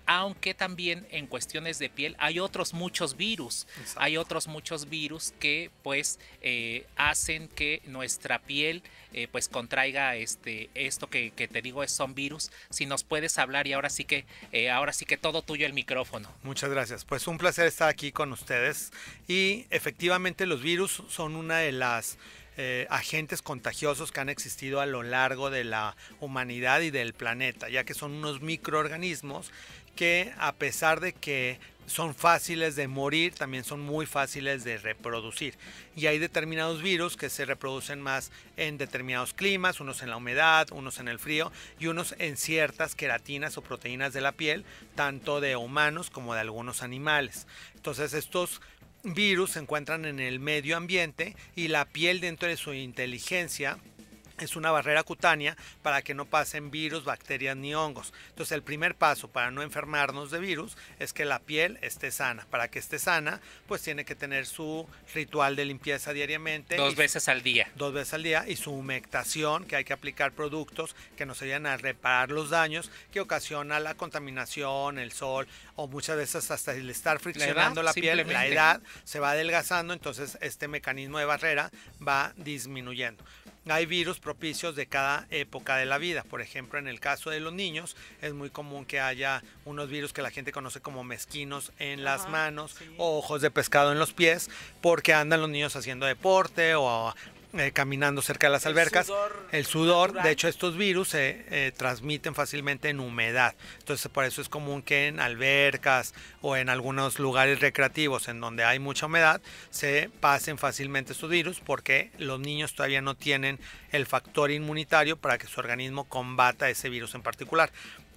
aunque también en cuestiones de piel hay otros muchos virus, Exacto. hay otros muchos virus que pues eh, hacen que nuestra piel eh, pues contraiga este esto que, que te digo es son virus. Si nos puedes hablar, y ahora sí que eh, ahora sí que todo tuyo el micrófono. Muchas gracias. Pues un placer estar aquí con ustedes. Y efectivamente los virus son una de las eh, agentes contagiosos que han existido a lo largo de la humanidad y del planeta, ya que son unos microorganismos que, a pesar de que son fáciles de morir, también son muy fáciles de reproducir. Y hay determinados virus que se reproducen más en determinados climas, unos en la humedad, unos en el frío y unos en ciertas queratinas o proteínas de la piel, tanto de humanos como de algunos animales. Entonces estos virus se encuentran en el medio ambiente y la piel, dentro de su inteligencia, es una barrera cutánea para que no pasen virus, bacterias ni hongos. Entonces el primer paso para no enfermarnos de virus es que la piel esté sana. Para que esté sana, pues tiene que tener su ritual de limpieza diariamente. Dos y veces al día. Dos veces al día y su humectación, que hay que aplicar productos que nos ayudan a reparar los daños que ocasiona la contaminación, el sol o muchas veces hasta el estar friccionando la, edad, piel, la simplemente. edad se va adelgazando, entonces este mecanismo de barrera va disminuyendo. Hay virus propicios de cada época de la vida. Por ejemplo, en el caso de los niños, es muy común que haya unos virus que la gente conoce como mezquinos en las Ajá, manos sí. o ojos de pescado en los pies, porque andan los niños haciendo deporte o eh, caminando cerca de las El albercas. sudor El sudor, natural. de hecho, estos virus se eh, transmiten fácilmente en humedad. Entonces, por eso es común que en albercas o en algunos lugares recreativos en donde hay mucha humedad se pasen fácilmente estos virus, porque los niños todavía no tienen el factor inmunitario para que su organismo combata ese virus en particular.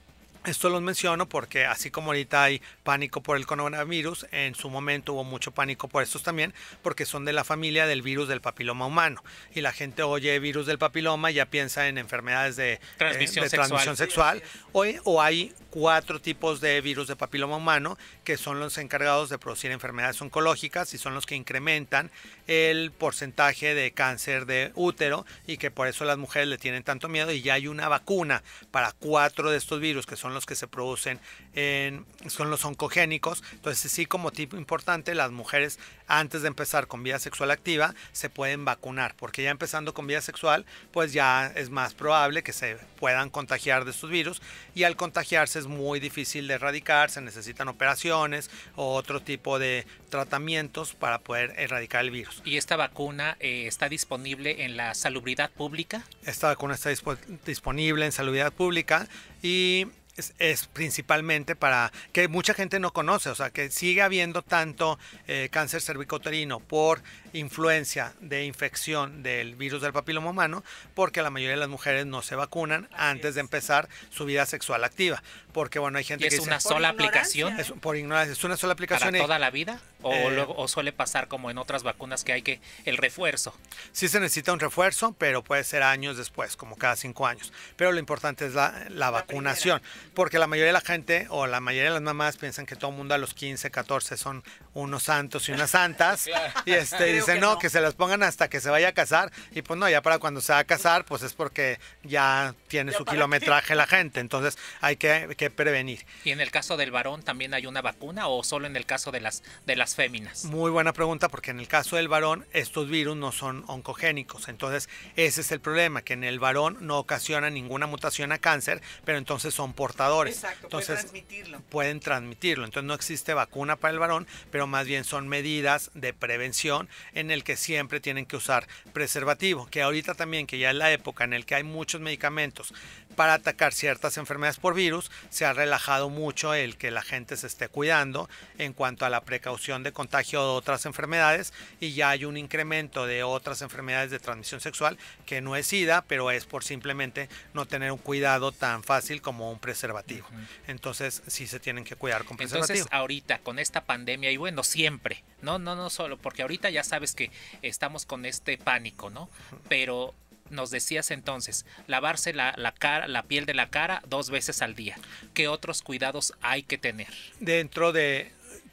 Esto los menciono porque así como ahorita hay pánico por el coronavirus, en su momento hubo mucho pánico por estos también, porque son de la familia del virus del papiloma humano. Y la gente oye virus del papiloma y ya piensa en enfermedades de Transmisión eh, de sexual. transmisión sexual. O, o hay cuatro tipos de virus de papiloma humano que son los encargados de producir enfermedades oncológicas y son los que incrementan el porcentaje de cáncer de útero, y que por eso las mujeres le tienen tanto miedo. Y ya hay una vacuna para cuatro de estos virus, que son los que se producen en, son los oncogénicos. Entonces sí, como tipo importante, las mujeres antes de empezar con vida sexual activa se pueden vacunar, porque ya empezando con vida sexual pues ya es más probable que se puedan contagiar de estos virus, y al contagiarse es muy difícil de erradicar, se necesitan operaciones o otro tipo de tratamientos para poder erradicar el virus. ¿Y esta vacuna eh, está disponible en la salubridad pública? Esta vacuna está dispo- disponible en salubridad pública y es, es principalmente para que mucha gente no conoce, o sea, que sigue habiendo tanto eh, cáncer cervicouterino por influencia de infección del virus del papiloma humano, porque la mayoría de las mujeres no se vacunan antes de empezar su vida sexual activa, porque bueno, hay gente ¿Y que es dice, una sola aplicación es por ignorancia, es una sola aplicación. para y- toda la vida? ¿O, Eh, luego, o suele pasar como en otras vacunas que hay que el refuerzo? Sí se necesita un refuerzo, pero puede ser años después, como cada cinco años. Pero lo importante es la, la vacunación, porque la mayoría de la gente o la mayoría de las mamás piensan que todo el mundo a los quince, catorce son unos santos y unas santas. Y este, Creo dicen, que no, no. que se las pongan hasta que se vaya a casar. Y pues no, ya para cuando se va a casar, pues es porque ya tiene ¿Ya su para kilometraje la gente. Entonces hay que, que prevenir. ¿Y en el caso del varón también hay una vacuna o solo en el caso de las, de las féminas? Muy buena pregunta, porque en el caso del varón estos virus no son oncogénicos. Entonces ese es el problema, que en el varón no ocasiona ninguna mutación a cáncer, pero entonces son portadores. Exacto, puede Entonces transmitirlo. pueden transmitirlo. Entonces no existe vacuna para el varón, pero más bien son medidas de prevención en el que siempre tienen que usar preservativo, que ahorita también, que ya es la época en el que hay muchos medicamentos para atacar ciertas enfermedades por virus, se ha relajado mucho el que la gente se esté cuidando en cuanto a la precaución de contagio de otras enfermedades, y ya hay un incremento de otras enfermedades de transmisión sexual que no es SIDA, pero es por simplemente no tener un cuidado tan fácil como un preservativo. Entonces sí se tienen que cuidar con preservativo. Entonces ahorita con esta pandemia, y bueno, siempre, no, no, no solo, porque ahorita ya sabes que estamos con este pánico, ¿no? Pero nos decías entonces, lavarse la, la cara, la piel de la cara dos veces al día. ¿Qué otros cuidados hay que tener? Dentro de,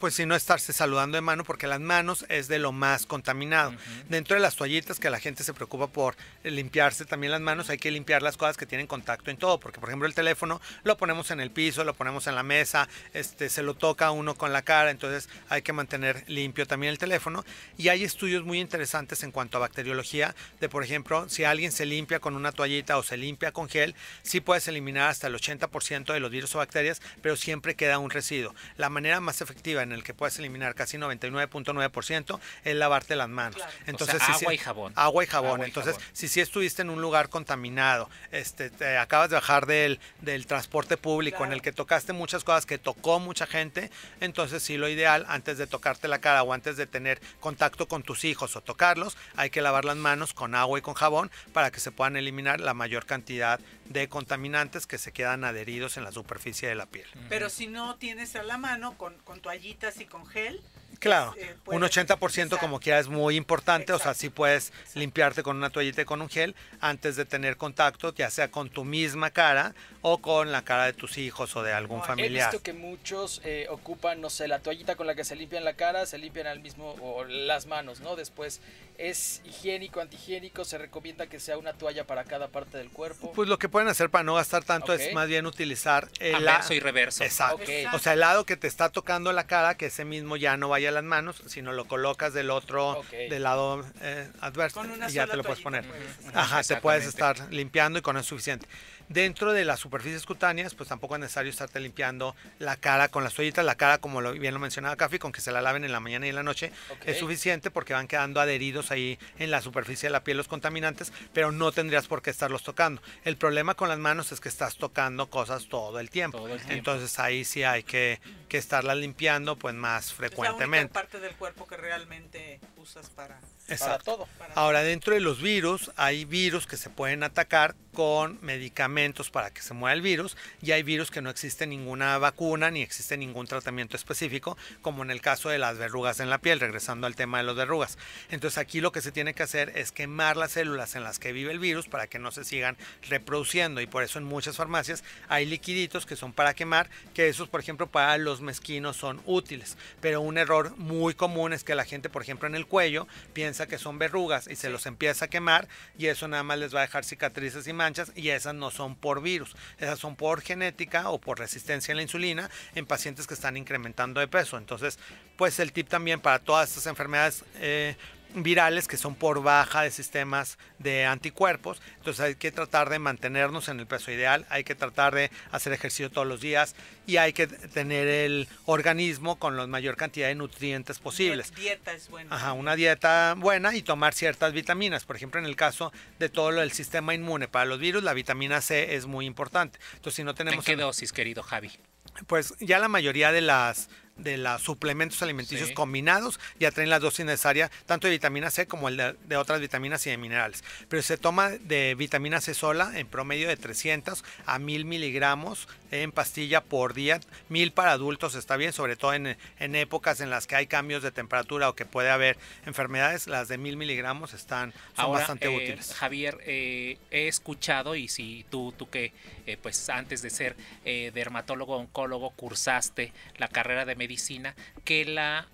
Pues sí, no estarse saludando de mano, porque las manos es de lo más contaminado. Ujú. Dentro de las toallitas, que la gente se preocupa por limpiarse también las manos, hay que limpiar las cosas que tienen contacto en todo, porque por ejemplo el teléfono lo ponemos en el piso, lo ponemos en la mesa, este, se lo toca uno con la cara, entonces hay que mantener limpio también el teléfono. Y hay estudios muy interesantes en cuanto a bacteriología, de por ejemplo, si alguien se limpia con una toallita o se limpia con gel, sí puedes eliminar hasta el ochenta por ciento de los virus o bacterias, pero siempre queda un residuo. La manera más efectiva en el que puedes eliminar casi noventa y nueve punto nueve por ciento es lavarte las manos. Claro. Entonces, O sea, sí, agua sí, y jabón. Agua y jabón. Agua y Entonces, jabón. si sí estuviste en un lugar contaminado, este, te acabas de bajar del, del transporte público, Claro. en el que tocaste muchas cosas, que tocó mucha gente, entonces sí, lo ideal, antes de tocarte la cara o antes de tener contacto con tus hijos o tocarlos, hay que lavar las manos con agua y con jabón para que se puedan eliminar la mayor cantidad de contaminantes que se quedan adheridos en la superficie de la piel. Pero si no tienes a la mano con, con toallitas y con gel, Claro, eh, un puedes ochenta por ciento utilizar. como quiera es muy importante, o sea, Exacto. sí puedes Exacto. limpiarte con una toallita y con un gel antes de tener contacto, ya sea con tu misma cara o con la cara de tus hijos o de algún No, he He familiar. visto que muchos eh, ocupan, no sé, la toallita con la que se limpian la cara, se limpian al mismo, o las manos, ¿no? Después, ¿es higiénico, antihigiénico? ¿Se recomienda que sea una toalla para cada parte del cuerpo? Pues lo que pueden hacer para no gastar tanto Ok. es más bien utilizar el la- Anverso y reverso. Exacto. Ok. O sea, el lado que te está tocando la cara, que ese mismo ya no vaya a las manos, sino lo colocas del otro, Ok. del lado eh, adverso Con una y ya sola te lo puedes toallita poner. puedes hacer. Ajá, te puedes Exactamente. estar limpiando y con eso es suficiente. Dentro de las superficies cutáneas, pues tampoco es necesario estarte limpiando la cara con las toallitas. La cara, como lo, bien lo mencionaba Cafi, con que se la laven en la mañana y en la noche Ok. es suficiente, porque van quedando adheridos ahí en la superficie de la piel los contaminantes, pero no tendrías por qué estarlos tocando. El problema con las manos es que estás tocando cosas todo el tiempo. Todo el tiempo. Entonces ahí sí hay que, que estarlas limpiando pues más Es la única frecuentemente. parte del cuerpo que realmente usas para... Para Exacto. todo. para- Ahora, dentro de los virus, hay virus que se pueden atacar con medicamentos para que se mueva el virus, y hay virus que no existe ninguna vacuna ni existe ningún tratamiento específico, como en el caso de las verrugas en la piel, regresando al tema de las verrugas. Entonces aquí lo que se tiene que hacer es quemar las células en las que vive el virus para que no se sigan reproduciendo, y por eso en muchas farmacias hay liquiditos que son para quemar, que esos, por ejemplo, para los mezquinos son útiles, pero un error muy común es que la gente, por ejemplo, en el cuello piensa que son verrugas y se los empieza a quemar, y eso nada más les va a dejar cicatrices y manchas, y esas no son por virus, esas son por genética o por resistencia a la insulina en pacientes que están incrementando de peso. Entonces, pues el tip también para todas estas enfermedades eh, virales que son por baja de sistemas de anticuerpos, entonces hay que tratar de mantenernos en el peso ideal, hay que tratar de hacer ejercicio todos los días, y hay que tener el organismo con la mayor cantidad de nutrientes posibles. Die- Dieta es buena. Ajá, una dieta buena y tomar ciertas vitaminas. Por ejemplo, en el caso de todo lo del sistema inmune para los virus, la vitamina C es muy importante. Entonces, si no ¿En tenemos, qué dosis, querido Javi? pues ya la mayoría de las de los suplementos alimenticios Sí. combinados ya traen la dosis necesaria tanto de vitamina C como el de, de otras vitaminas y de minerales, pero se toma de vitamina C sola en promedio de trescientos a mil miligramos en pastilla por día. Mil para adultos está bien, sobre todo en, en épocas en las que hay cambios de temperatura o que puede haber enfermedades. Las de mil miligramos están son Ahora, bastante eh, útiles. Javier, eh, he escuchado, y si tú, tú que eh, pues antes de ser eh, dermatólogo oncólogo cursaste la carrera de medicina, que la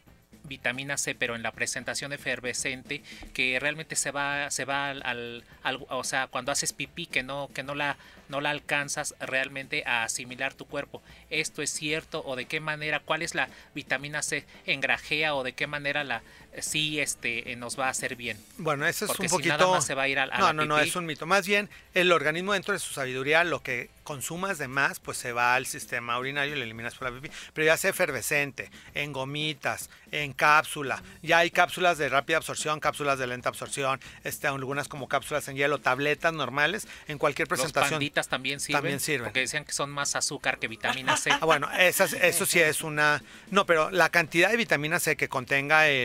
vitamina C, pero en la presentación efervescente, que realmente se va, se va al, al, al- o sea, cuando haces pipí, que no, que no la, no la alcanzas realmente a asimilar tu cuerpo. ¿Esto es cierto? ¿O de qué manera? ¿Cuál es la vitamina C? ¿Engrajea o de qué manera la sí este, eh, nos va a hacer bien? Bueno, eso es Porque un si poquito... nada más se va a ir a, a No, la no, no, pipí. es un mito. Más bien, el organismo dentro de su sabiduría, lo que consumas de más, pues se va al sistema urinario y lo eliminas por la pipí. Pero ya sea efervescente, en gomitas, en cápsula. Ya hay cápsulas de rápida absorción, cápsulas de lenta absorción, este, algunas como cápsulas en hielo, tabletas normales. En cualquier Los presentación. panditas también sirven, también sirven. porque decían que son más azúcar que vitamina C. Ah, bueno, esas, eso sí es una... No, pero la cantidad de vitamina C que contenga el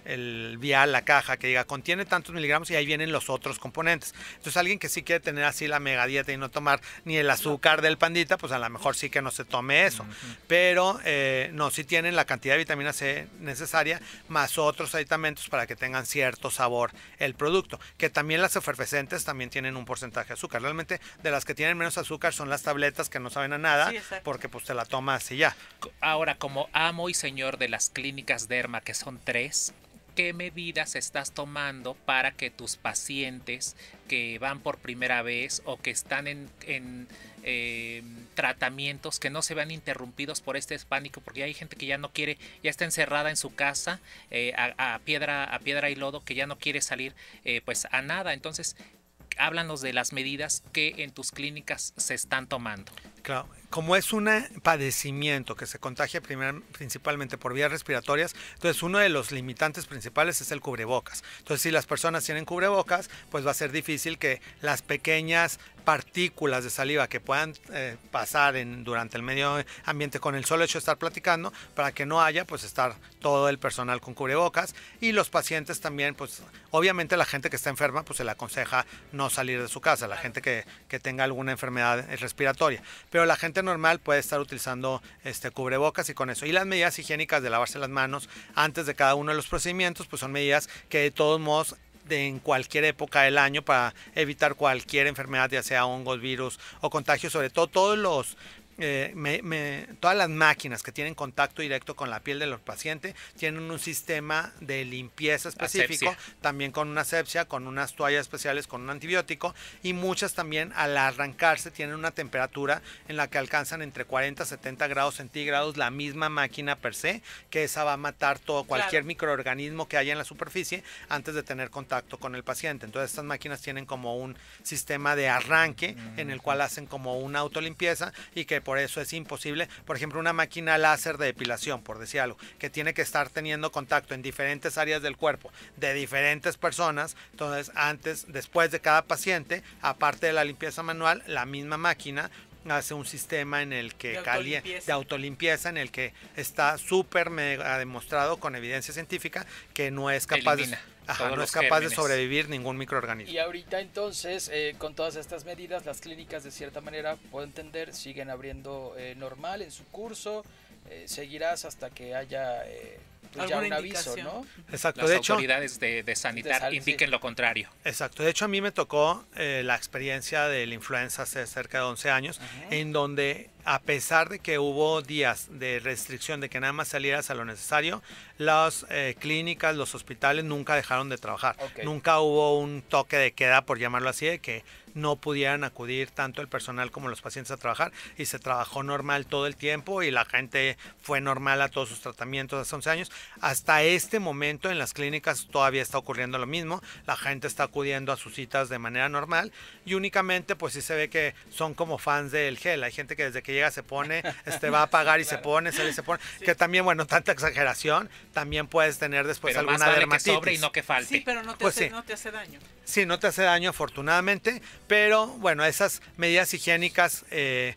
el vial, la caja, que diga contiene tantos miligramos y ahí vienen los otros componentes. Entonces alguien que sí quiere tener así la mega dieta y no tomar ni el azúcar del pandita, pues a lo mejor sí que no se tome eso. Uh-huh. Pero eh, no, sí tienen la cantidad de vitamina C necesaria, más otros aditamentos para que tengan cierto sabor el producto. Que también las efervescentes también tienen un porcentaje de azúcar. Realmente de las que tienen menos azúcar son las tabletas que no saben a nada, sí, porque pues te la tomas y ya. Ahora, como amo y señor de las clínicas Derma, que son tres, ¿qué medidas estás tomando para que tus pacientes que van por primera vez o que están en, en eh, tratamientos que no se vean interrumpidos por este pánico? Porque hay gente que ya no quiere, ya está encerrada en su casa eh, a, a piedra a piedra y lodo, que ya no quiere salir eh, pues a nada. Entonces, háblanos de las medidas que en tus clínicas se están tomando. Claro, como es un padecimiento que se contagia primer, principalmente por vías respiratorias, entonces uno de los limitantes principales es el cubrebocas. Entonces, si las personas tienen cubrebocas, pues va a ser difícil que las pequeñas partículas de saliva que puedan eh, pasar en, durante el medio ambiente con el solo hecho de estar platicando, para que no haya, pues estar todo el personal con cubrebocas, y los pacientes también, pues obviamente la gente que está enferma, pues se le aconseja no salir de su casa, la gente que, que tenga alguna enfermedad respiratoria. Pero la gente normal puede estar utilizando este cubrebocas y con eso. Y las medidas higiénicas de lavarse las manos antes de cada uno de los procedimientos, pues son medidas que de todos modos de en cualquier época del año para evitar cualquier enfermedad, ya sea hongos, virus o contagios, sobre todo todos los Eh, me, me, todas las máquinas que tienen contacto directo con la piel de los pacientes tienen un sistema de limpieza específico, asepsia. También con una asepsia, con unas toallas especiales, con un antibiótico, y muchas también al arrancarse tienen una temperatura en la que alcanzan entre cuarenta a setenta grados centígrados, la misma máquina per se, que esa va a matar todo cualquier claro. microorganismo que haya en la superficie antes de tener contacto con el paciente. Entonces estas máquinas tienen como un sistema de arranque mm. en el cual hacen como una autolimpieza, y que por eso es imposible, por ejemplo, una máquina láser de depilación, por decir algo, que tiene que estar teniendo contacto en diferentes áreas del cuerpo de diferentes personas. Entonces, antes, después de cada paciente, aparte de la limpieza manual, la misma máquina hace un sistema en el que de calienta, autolimpieza. de autolimpieza, en el que está súper mega demostrado con evidencia científica que no es capaz Elimina. de Ajá, no es capaz gérmenes. de sobrevivir ningún microorganismo. Y ahorita entonces, eh, con todas estas medidas, las clínicas de cierta manera, puedo entender, siguen abriendo eh, normal en su curso, eh, seguirás hasta que haya eh, pues ya un aviso, ¿no? Exacto. Las de hecho, autoridades de, de sanitar de sal, indiquen sí. lo contrario. Exacto. De hecho, a mí me tocó eh, la experiencia de la influenza hace cerca de once años, uh-huh. en donde a pesar de que hubo días de restricción de que nada más salieras a lo necesario, las eh, clínicas, los hospitales nunca dejaron de trabajar. Okay. Nunca hubo un toque de queda, por llamarlo así, de que no pudieran acudir tanto el personal como los pacientes a trabajar, y se trabajó normal todo el tiempo y la gente fue normal a todos sus tratamientos hace once años. Hasta este momento en las clínicas todavía está ocurriendo lo mismo, la gente está acudiendo a sus citas de manera normal, y únicamente pues sí se ve que son como fans del gel. Hay gente que desde que llega se pone, este va a pagar y claro. se pone, sale y se pone, sí. que también, bueno, tanta exageración, también puedes tener después pero alguna más vale dermatitis. Que sobre y no que falte. Sí, pero no te, pues hace, sí. no te hace daño. Sí, no te hace daño afortunadamente, pero bueno, esas medidas higiénicas eh,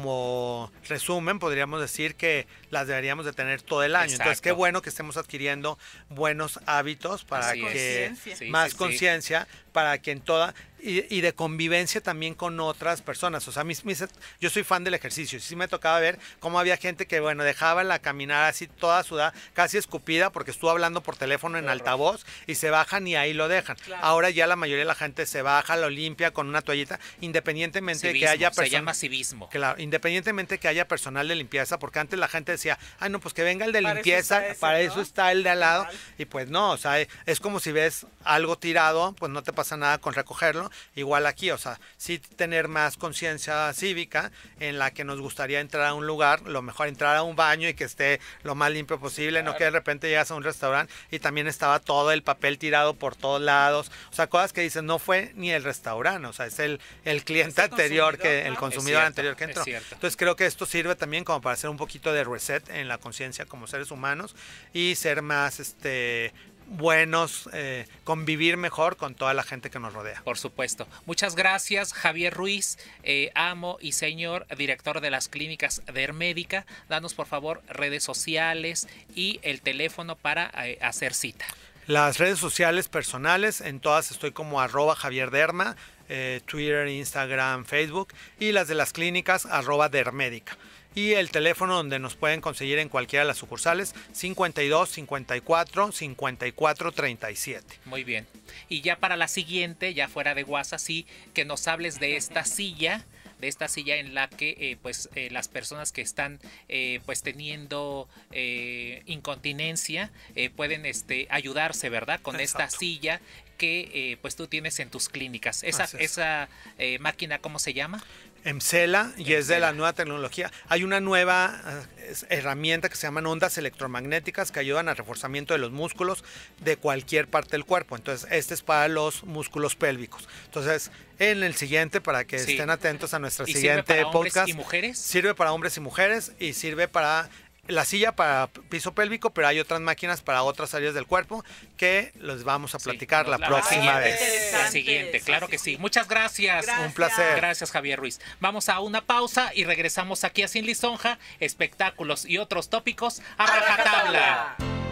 como resumen, podríamos decir que las deberíamos de tener todo el año. Exacto. Entonces, qué bueno que estemos adquiriendo buenos hábitos para Así que sí, más sí, conciencia, sí. para que en toda y, y de convivencia también con otras personas. O sea, mis, mis, yo soy fan del ejercicio. Sí me tocaba ver cómo había gente que, bueno, dejaba la caminar así toda sudada, casi escupida, porque estuvo hablando por teléfono en claro. altavoz, y se bajan y ahí lo dejan. Claro. Ahora ya la mayoría de la gente se baja, lo limpia con una toallita, independientemente civismo, de que haya personas. Se llama civismo. Claro, independientemente que haya personal de limpieza, porque antes la gente decía, ay no, pues que venga el de para limpieza, eso ese, para ¿no? eso está el de al lado, y pues no, o sea, es como si ves algo tirado, pues no te pasa nada con recogerlo. Igual aquí, o sea, sí tener más conciencia cívica en la que nos gustaría entrar a un lugar, lo mejor entrar a un baño y que esté lo más limpio posible, claro. no que de repente llegas a un restaurante y también estaba todo el papel tirado por todos lados, o sea, cosas que dicen, no fue ni el restaurante, o sea, es el, el cliente el anterior, que el consumidor cierto, anterior que entró. Entonces creo que esto sirve también como para hacer un poquito de reset en la conciencia como seres humanos y ser más, este... buenos, eh, convivir mejor con toda la gente que nos rodea. Por supuesto. Muchas gracias, Javier Ruiz, eh, amo y señor director de las clínicas Dermédica. Danos, por favor, redes sociales y el teléfono para eh, hacer cita. Las redes sociales personales, en todas estoy como arroba Javier Derma, eh, Twitter, Instagram, Facebook, y las de las clínicas arroba Dermédica. Y el teléfono donde nos pueden conseguir en cualquiera de las sucursales, cincuenta y dos, cincuenta y cuatro, cincuenta y cuatro, treinta y siete. Muy bien. Y ya para la siguiente, ya fuera de WhatsApp, sí, que nos hables de esta silla, de esta silla en la que eh, pues eh, las personas que están eh, pues teniendo eh, incontinencia eh, pueden este ayudarse, ¿verdad? Con Exacto. esta silla que eh, pues tú tienes en tus clínicas. Esa, es. esa eh, máquina, ¿cómo se llama? Emcela, y Emcela. Es de la nueva tecnología. Hay una nueva uh, herramienta que se llaman ondas electromagnéticas que ayudan al reforzamiento de los músculos de cualquier parte del cuerpo. Entonces, este es para los músculos pélvicos. Entonces, en el siguiente, para que sí. estén atentos a nuestra ¿Y siguiente sirve para podcast. Hombres y mujeres? Sirve para hombres y mujeres y sirve para la silla para piso pélvico, pero hay otras máquinas para otras áreas del cuerpo que les vamos a platicar sí, la, la próxima vez. La siguiente, claro que sí. Muchas gracias. gracias. Un placer. Gracias, Javier Ruiz. Vamos a una pausa y regresamos aquí a Sin Lisonja, espectáculos y otros tópicos a rajatabla.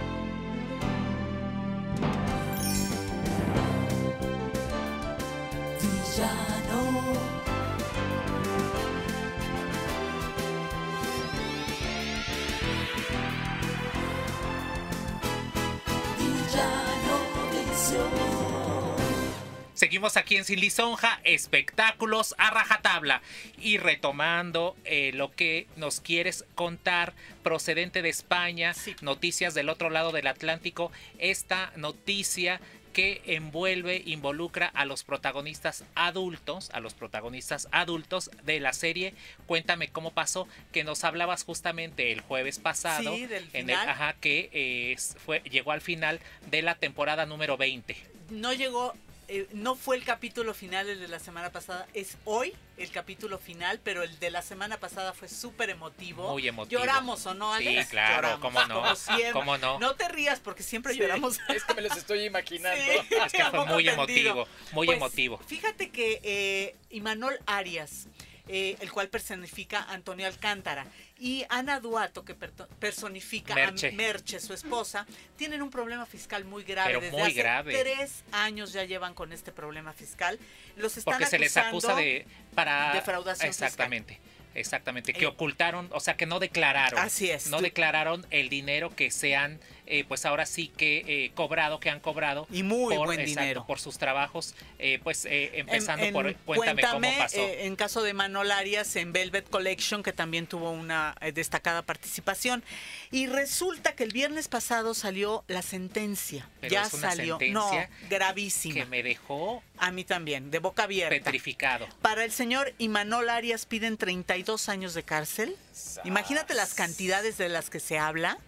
Seguimos aquí en Sin Lisonja, espectáculos a rajatabla. Y retomando eh, lo que nos quieres contar, procedente de España, sí. noticias del otro lado del Atlántico, esta noticia que envuelve, involucra a los protagonistas adultos, a los protagonistas adultos de la serie. Cuéntame cómo pasó, que nos hablabas justamente el jueves pasado, sí, del en final. el, ajá, que eh, fue, llegó al final de la temporada número veinte. No llegó... Eh, no fue el capítulo final el de la semana pasada, es hoy el capítulo final, pero el de la semana pasada fue súper emotivo. Muy emotivo. ¿Lloramos o no, Alex? Sí, claro, lloramos, cómo no. Como siempre. ¿Cómo no? No te rías porque siempre sí. lloramos. Es que me los estoy imaginando. Sí, es que fue muy emotivo, muy pues, emotivo. Fíjate que eh, Imanol Arias, eh, el cual personifica a Antonio Alcántara, y Ana Duato, que personifica Merche. a Merche, su esposa, tienen un problema fiscal muy grave. Pero Desde muy hace grave. tres años ya llevan con este problema fiscal. Los están Porque se les acusa de para defraudación exactamente. fiscal. Exactamente, que eh, ocultaron, o sea, que no declararon. Así es. No tú, declararon el dinero que se han, eh, pues ahora sí que eh, cobrado, que han cobrado. Y muy por, buen exacto, dinero. Por sus trabajos, eh, pues eh, empezando en, en, por Cuéntame, cuéntame cómo pasó. Eh, en caso de Imanol Arias, en Velvet Collection, que también tuvo una eh, destacada participación. Y resulta que el viernes pasado salió la sentencia. Pero ya es una salió. sentencia No, gravísima. Que me dejó a mí también, de boca abierta. petrificado. Para el señor Imanol Arias piden treinta y dos años de cárcel. ¡Sas! Imagínate las cantidades de las que se habla.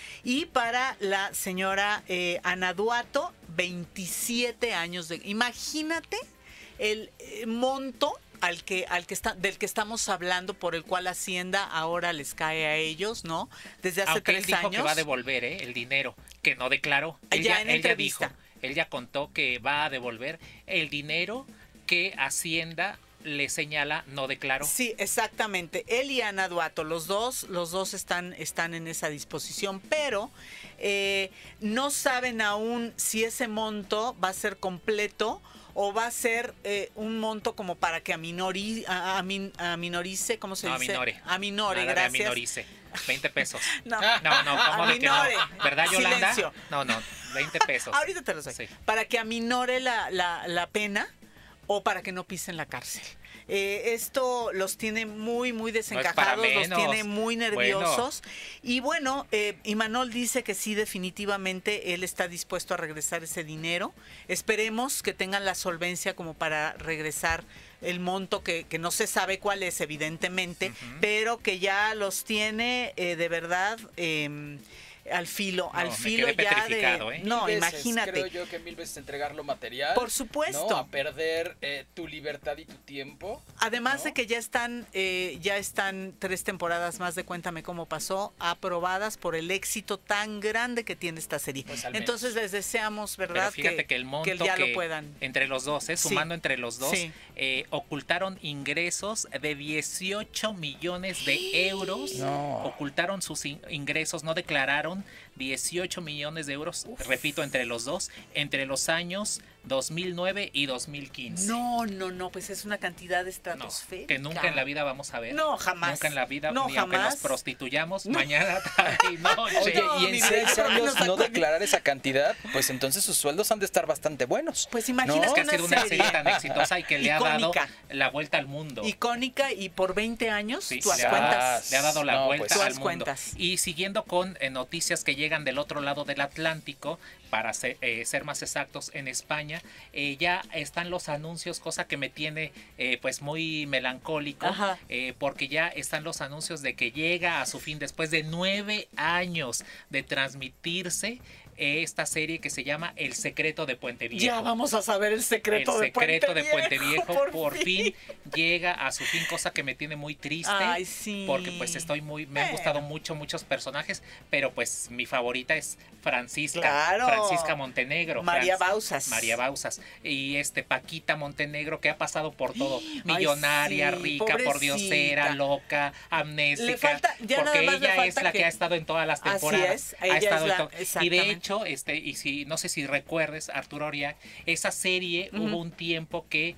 Y para la señora eh, Ana Duato, veintisiete años de... Imagínate el eh, monto al que, al que está, del que estamos hablando, por el cual Hacienda ahora les cae a ellos, ¿no? Desde hace Aunque tres él dijo años. que va a devolver ¿eh? el dinero, que no declaró. Él ya, ya, en él ya entrevista. dijo, él ya contó que va a devolver el dinero que Hacienda le señala no declaró. Sí, exactamente. Él y Ana Duato, los dos, los dos están, están en esa disposición, pero eh, no saben aún si ese monto va a ser completo o va a ser eh, un monto como para que aminori, a, a, a, aminorice, ¿cómo se no, dice? Aminore. Aminore, Nada gracias. De aminorice. veinte pesos. No, no, no ¿cómo de que no? ¿Verdad, Yolanda? Silencio. No, no, veinte pesos. Ahorita te lo doy. Sí. Para que aminore la, la, la pena o para que no pisen la cárcel. Eh, esto los tiene muy, muy desencajados, no los tiene muy nerviosos. Bueno. Y bueno, eh, Imanol dice que sí, definitivamente él está dispuesto a regresar ese dinero. Esperemos que tengan la solvencia como para regresar el monto que, que no se sabe cuál es, evidentemente, uh-huh. pero que ya los tiene eh, de verdad... Eh, al filo, No, al me filo quedé ya de... petrificado, ¿eh? No, Mil veces, imagínate. Creo yo que mil veces entregarlo material. Por supuesto. ¿no? A perder eh, tu libertad y tu tiempo. Además ¿no? de que ya están, eh, ya están tres temporadas más de Cuéntame Cómo Pasó, aprobadas por el éxito tan grande que tiene esta serie. Pues al menos. Entonces les deseamos, Pero ¿verdad? fíjate que, el monto ya que lo puedan. entre los dos, ¿eh? Sí. Sumando entre los dos, Sí. eh, ocultaron ingresos de dieciocho millones de euros. No. Ocultaron sus in- ingresos, no declararon dieciocho millones de euros, repito, entre los dos, entre los años dos mil nueve y dos mil quince. No, no, no, pues es una cantidad No, estratosférica. que nunca en la vida vamos a ver. No, jamás. Nunca en la vida, No, ni aunque nos jamás. prostituyamos mañana, tarde y noche. Oye, No, y en mi seis vida, años no no sacó- declarar esa cantidad, pues entonces sus sueldos han de estar bastante buenos. Pues ¿no? imagínate Es que ha una sido una serie serie tan exitosa y que le ha dado icónica. la vuelta al mundo. icónica y por veinte años, Sí, tú haz le ha- cuentas. Le ha dado la No, vuelta pues, Tú al haz mundo. cuentas. Y siguiendo con eh, noticias que llegan del otro lado del Atlántico, para ser, eh, ser más exactos, en España, eh, ya están los anuncios, cosa que me tiene eh, pues muy melancólico, Ajá. eh, porque ya están los anuncios de que llega a su fin después de nueve años de transmitirse eh, esta serie que se llama El Secreto de Puente Viejo. Ya vamos a saber el secreto, El secreto de de Puente Viejo por, por fin llega a su fin, cosa que me tiene muy triste. Ay, sí. Porque pues estoy muy, me han Bueno. gustado mucho muchos personajes, pero pues mi favorita es Francisca, Claro. Francisca Montenegro, María Franz- Bauzas. María Bauzas y este Paquita Montenegro, que ha pasado por todo, millonaria, sí, rica, por diosera, pobrecita. loca, amnésica, Le falta- ya porque nada más le ella es falta la que... que- ha estado en todas las Así temporadas. es, ha ella es estado en la- to- y de exactamente. hecho, este, y si no sé si recuerdes, Arturo Oriac, esa serie Ujú. hubo un tiempo que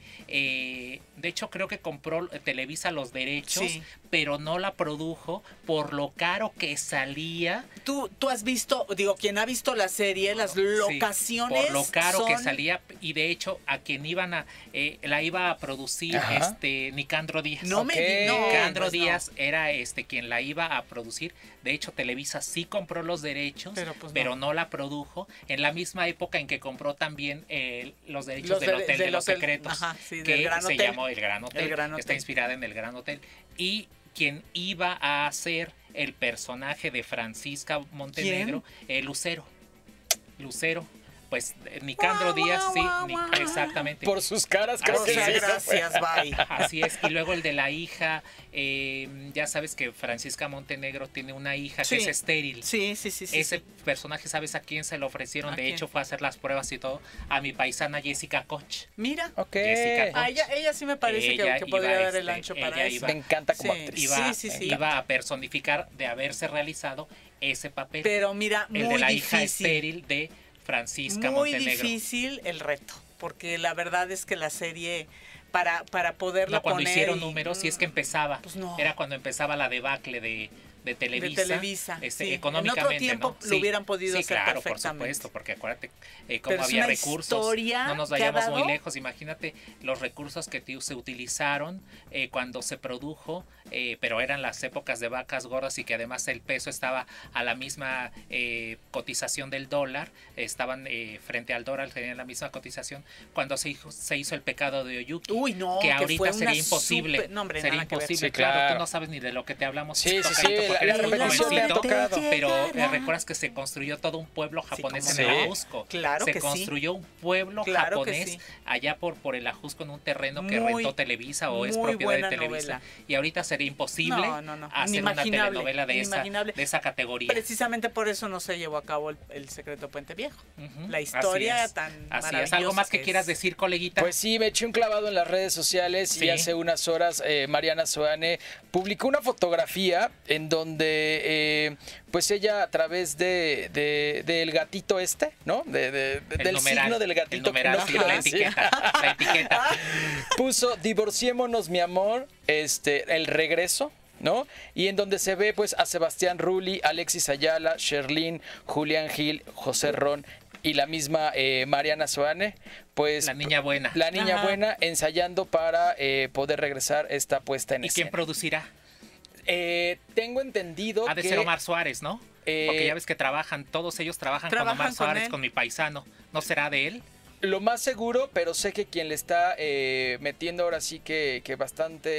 eh, de hecho creo que compró Televisa los derechos, Sí. pero no la produjo por lo caro que salía. Tú, tú has visto, digo, quien ha visto la serie, las Sí, locaciones por lo caro que son- salía, y de hecho a quien iban a eh, la iba a producir Ajá. este Nicandro Díaz. No me Ok. di- no, Nicandro pues no. Díaz era este quien la iba a producir. De hecho, Televisa sí compró los derechos, Pero, pues, pero no. no la produjo. En la misma época en que compró también eh, los derechos Los del de- Hotel de del los hotel, Secretos, ajá, sí, del que Gran se Hotel. llamó El Gran Hotel. El Gran Está Hotel. inspirada en El Gran Hotel. Y quien iba a hacer el personaje de Francisca Montenegro, eh, Lucero. Lucero. Pues eh, Nicandro Guau, Díaz, guau, sí, guau, Ni- guau. exactamente. Por sus caras, creo O Así que sea, sí. es. gracias, bye. Así es. Y luego el de la hija, eh, ya sabes que Francisca Montenegro tiene una hija Sí. que es estéril. Sí, sí, sí, sí. Ese sí. personaje, ¿sabes a quién se lo ofrecieron? ¿A De quién? hecho, fue a hacer las pruebas y todo. A mi paisana Jessica Koch. Mira, Ok. Jessica a ella, ella sí me parece que- Ella que, podría iba, dar el este, ancho ella para eso. iba- Me encanta como Sí. actriz. Iba, Sí, sí, sí. iba a personificar de haberse realizado ese papel. Pero mira, el muy de la hija difícil. estéril de Francisca Muy Montenegro. difícil el reto, porque la verdad es que la serie, para, para poderla No, cuando poner hicieron y- números, si es que empezaba. Pues no. Era cuando empezaba la debacle de, de Televisa. De Televisa, este, sí. Económicamente, En otro tiempo ¿no? lo hubieran podido sí, hacer claro, perfectamente. por supuesto, porque acuérdate eh, cómo Pero es había una recursos. historia No nos que ha vayamos muy dado- lejos. Imagínate los recursos que te- se utilizaron eh, cuando se produjo, eh, pero eran las épocas de vacas gordas y que además el peso estaba a la misma eh, cotización del dólar, estaban eh, frente al dólar, tenían la misma cotización. Cuando se hizo, se hizo El Pecado de Oyuki, Uy, no, que que ahorita fue sería una imposible. súper- no, hombre, sería nada que ver. imposible, Sí, claro. claro. Tú no sabes ni de lo que te hablamos. Sí, sí, sí, Tocadito, porque la eres muy repetición me ha jovencito, tocado. pero eh, Llegará. recuerdas que se construyó todo un pueblo japonés cómo en el no. Ajusco. Claro se que sí. construyó un pueblo Claro que japonés sí. allá por, por el Ajusco en un terreno que Muy, rentó Televisa o es muy propiedad de buena Televisa. novela. Y ahorita sería imposible No, no, no, hacer una inimaginable, telenovela de esa, inimaginable. de esa categoría. Precisamente por eso no se llevó a cabo el, el Secreto de Puente Viejo. Ujú, La historia así es. tan Así es. maravillosa ¿Algo más que, que quieras es. decir, coleguita? Pues sí, me eché un clavado en las redes sociales Sí. y hace unas horas eh, Mariana Soane publicó una fotografía en donde eh, pues ella a través de, de- del gatito este, ¿no? De, de- de- El del numeral, signo del el gatito que numeral, no sí, quiero la decir, etiqueta, la etiqueta. puso divorciémonos mi amor, este, el regreso. ¿No? Y en donde se ve pues a Sebastián Rulli, Alexis Ayala, Sherlyn, Julián Gil, José Ron y la misma eh, Mariana Soane, pues La niña buena. la niña Ajá. buena ensayando para eh, poder regresar esta puesta en ¿Y quién escena. producirá? Eh, tengo entendido Ha de que ser Omar Suárez, ¿no? eh, Porque ya ves que trabajan, todos ellos trabajan, Trabajan con Omar con Suárez, él. con mi paisano. ¿No será de él? lo más seguro, pero sé que quien le está eh, metiendo ahora sí que, que bastante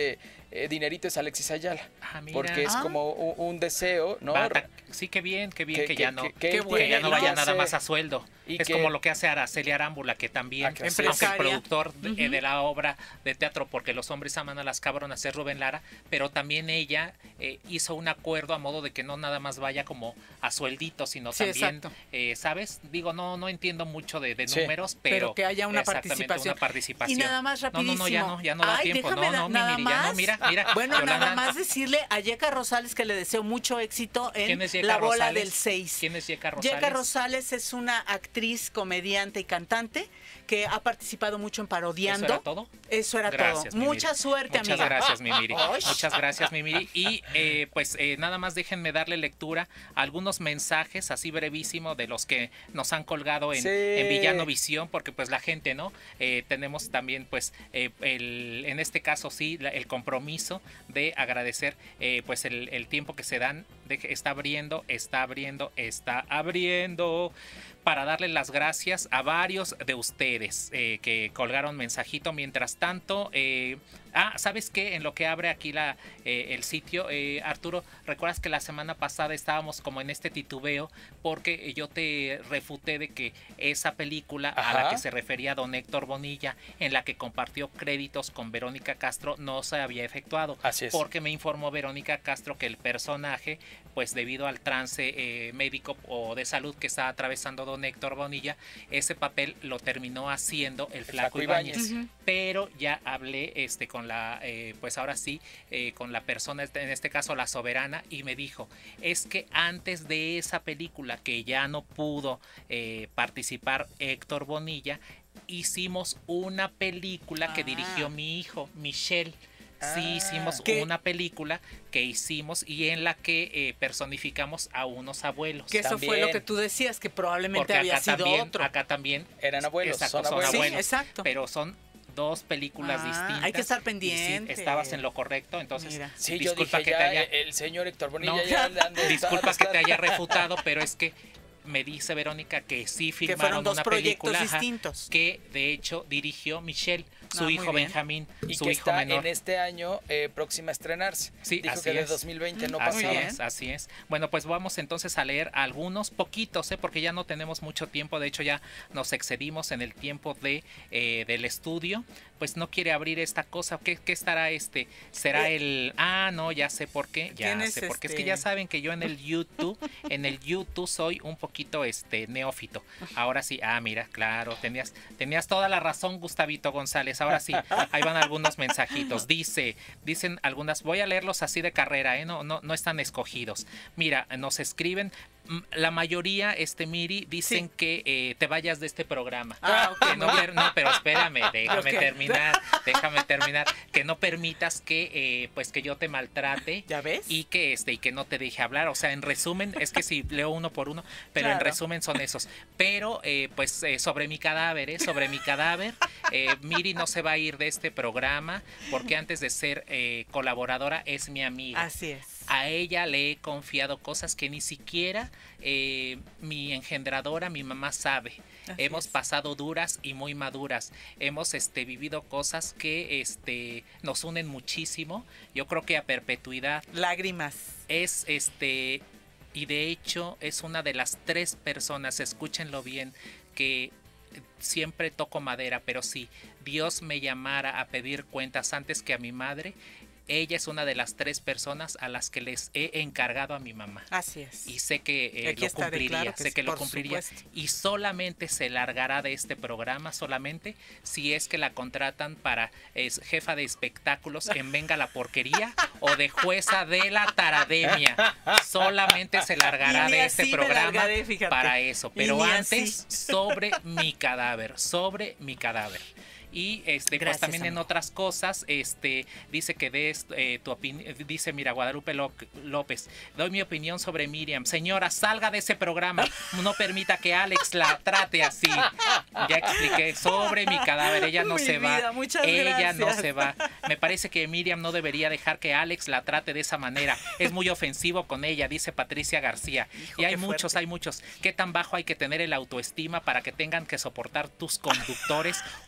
eh, dinerito es Alexis Ayala. Ah, mira. Porque es Ah. como un, un deseo, ¿no? Bata- sí, qué bien, qué bien que, Que- ya que- no, que- que, que Qué él ya no bueno. vaya nada hace- más a sueldo. y Es que- como lo que hace Araceli Arámbula, que también, Ah, que aunque así el es. productor de, Ujú. de la obra de teatro Porque los hombres aman a las cabronas es Rubén Lara, pero también ella eh, hizo un acuerdo a modo de que no nada más vaya como a sueldito, sino Sí, también, exacto. eh, ¿sabes? Digo, no no entiendo mucho de, de Sí. números, Pero pero, que haya una exactamente, participación. una participación. Y nada más No, no, no, ya no, ya no da Ay, tiempo. déjame No, da- no, mi nada Miri, ya no, más. mira, mira. Bueno, Yolanda, nada más decirle a Yeka Rosales que le deseo mucho éxito ¿quién en es Yeka La Bola Rosales? del seis. ¿Quién es Yeka Rosales? Yeka Rosales es una actriz, comediante y cantante que ha participado mucho en Parodiando. ¿Eso era todo? Eso era Gracias, todo. mi Mucha Miri. suerte, Muchas amiga. gracias, mi Miri. Ay. Muchas gracias, mi Miri. Y eh, pues eh, nada más déjenme darle lectura a algunos mensajes así brevísimo de los que nos han colgado en, Sí. en Villano Visión, porque pues la gente, ¿no? Eh, tenemos también pues eh, el, en este caso sí la- el compromiso de agradecer eh, pues el, el tiempo que se dan, de que está abriendo, está abriendo, está abriendo, para darle las gracias a varios de ustedes eh, que colgaron mensajito. Mientras tanto, eh, ah, ¿sabes qué? En lo que abre aquí la, eh, el sitio, eh, Arturo, ¿recuerdas que la semana pasada estábamos como en este titubeo porque yo te refuté de que esa película a la Ajá. que se refería don Héctor Bonilla, en la que compartió créditos con Verónica Castro, no se había efectuado? Así es. Porque me informó Verónica Castro que el personaje, pues debido al trance eh, médico o de salud que está atravesando don Héctor Bonilla, ese papel lo terminó haciendo el Flaco Flaco Ibáñez. Ibáñez. Ujú. Pero ya hablé este con la, eh, pues ahora sí, eh, con la persona, en este caso la soberana, y me dijo, es que antes de esa película que ya no pudo eh, participar Héctor Bonilla, hicimos una película que Ah. dirigió mi hijo, Michelle. Sí, Ah. hicimos ¿Qué? una película que hicimos y en la que eh, personificamos a unos abuelos. Que eso fue También. lo que tú decías, que probablemente Porque había acá sido también, otro. acá también Eran abuelos, exacto, son son abuelos. Sí, abuelos. exacto. pero son dos películas Ah, distintas. hay que estar y sí, pendiente. estabas en lo correcto, entonces Mira. Sí, yo disculpa dije que ya, te haya, el señor Héctor Bonilla No, ya anda- anda- disculpa que está- te haya refutado, pero es que me dice Verónica que sí que filmaron fueron dos una proyectos película ajá, distintos. que de hecho dirigió Michelle, su Ah, muy hijo bien. Benjamín, y su que hijo está menor. en este año eh, próxima a estrenarse. Sí, Dijo así que de es. dos mil veinte no Así pasaba. bien. es, así es. Bueno, pues vamos entonces a leer algunos, poquitos, ¿eh? Porque ya no tenemos mucho tiempo. De hecho, ya nos excedimos en el tiempo de eh, del estudio. Pues no quiere abrir esta cosa. ¿Qué, qué estará este? ¿Será Eh, el...? Ah, no, ya sé por qué. Ya ¿Tienes sé por qué. Es este- que ya saben que yo en el YouTube, en el YouTube soy un poquito este neófito. Ahora sí, ah, mira, claro, tenías, tenías toda la razón, Gustavito González. Ahora sí, ahí van algunos mensajitos. Dice, dicen algunas, voy a leerlos así de carrera, ¿eh? No, no, no están escogidos. Mira, nos escriben, mm, la mayoría, este Miri, dicen Sí. que eh, te vayas de este programa. Ah, ok, Que no, muy per- no, pero espérame, déjame Ok. terminar, déjame terminar. Que no permitas que, eh, pues, que yo te maltrate ¿Ya ves? y que este y que no te deje hablar. O sea, en resumen, es que si leo uno por uno, pero en Claro. resumen son esos. Pero eh, pues eh, sobre mi cadáver, ¿eh? sobre mi cadáver, eh, Miri no se va a ir de este programa porque antes de ser eh, colaboradora es mi amiga. Así es. A ella le he confiado cosas que ni siquiera eh, mi engendradora, mi mamá sabe. Así Hemos es. pasado duras y muy maduras. Hemos este, vivido cosas que este, nos unen muchísimo. Yo creo que a perpetuidad Lágrimas. es este y de hecho es una de las tres personas, escúchenlo bien, que siempre toco madera, pero si Dios me llamara a pedir cuentas antes que a mi madre, ella es una de las tres personas a las que les he encargado a mi mamá. Así es. Y sé que eh, Aquí lo estaré, cumpliría, claro que sé sí, que lo por cumpliría. supuesto. Y solamente se largará de este programa, solamente si es que la contratan para es, jefa de espectáculos en Venga la Porquería o de jueza de la Tarademia. Solamente se largará Y ni de este así me programa largaré, fíjate. para eso. Y Pero ni antes, así. sobre mi cadáver, sobre mi cadáver. Y este, Gracias, pues también en amigo. otras cosas, este, dice que des eh, tu opinión, dice mira Guadalupe Lo- López, doy mi opinión sobre Miriam. Señora, salga de ese programa, no permita que Alex la trate así. Ya expliqué sobre mi cadáver, ella no Mi se va, vida, muchas ella no gracias. se va. Me parece que Miriam no debería dejar que Alex la trate de esa manera. Es muy ofensivo con ella, dice Patricia García. Hijo, y hay qué muchos, fuerte. hay muchos. ¿Qué tan bajo hay que tener el autoestima para que tengan que soportar tus conductores, humillación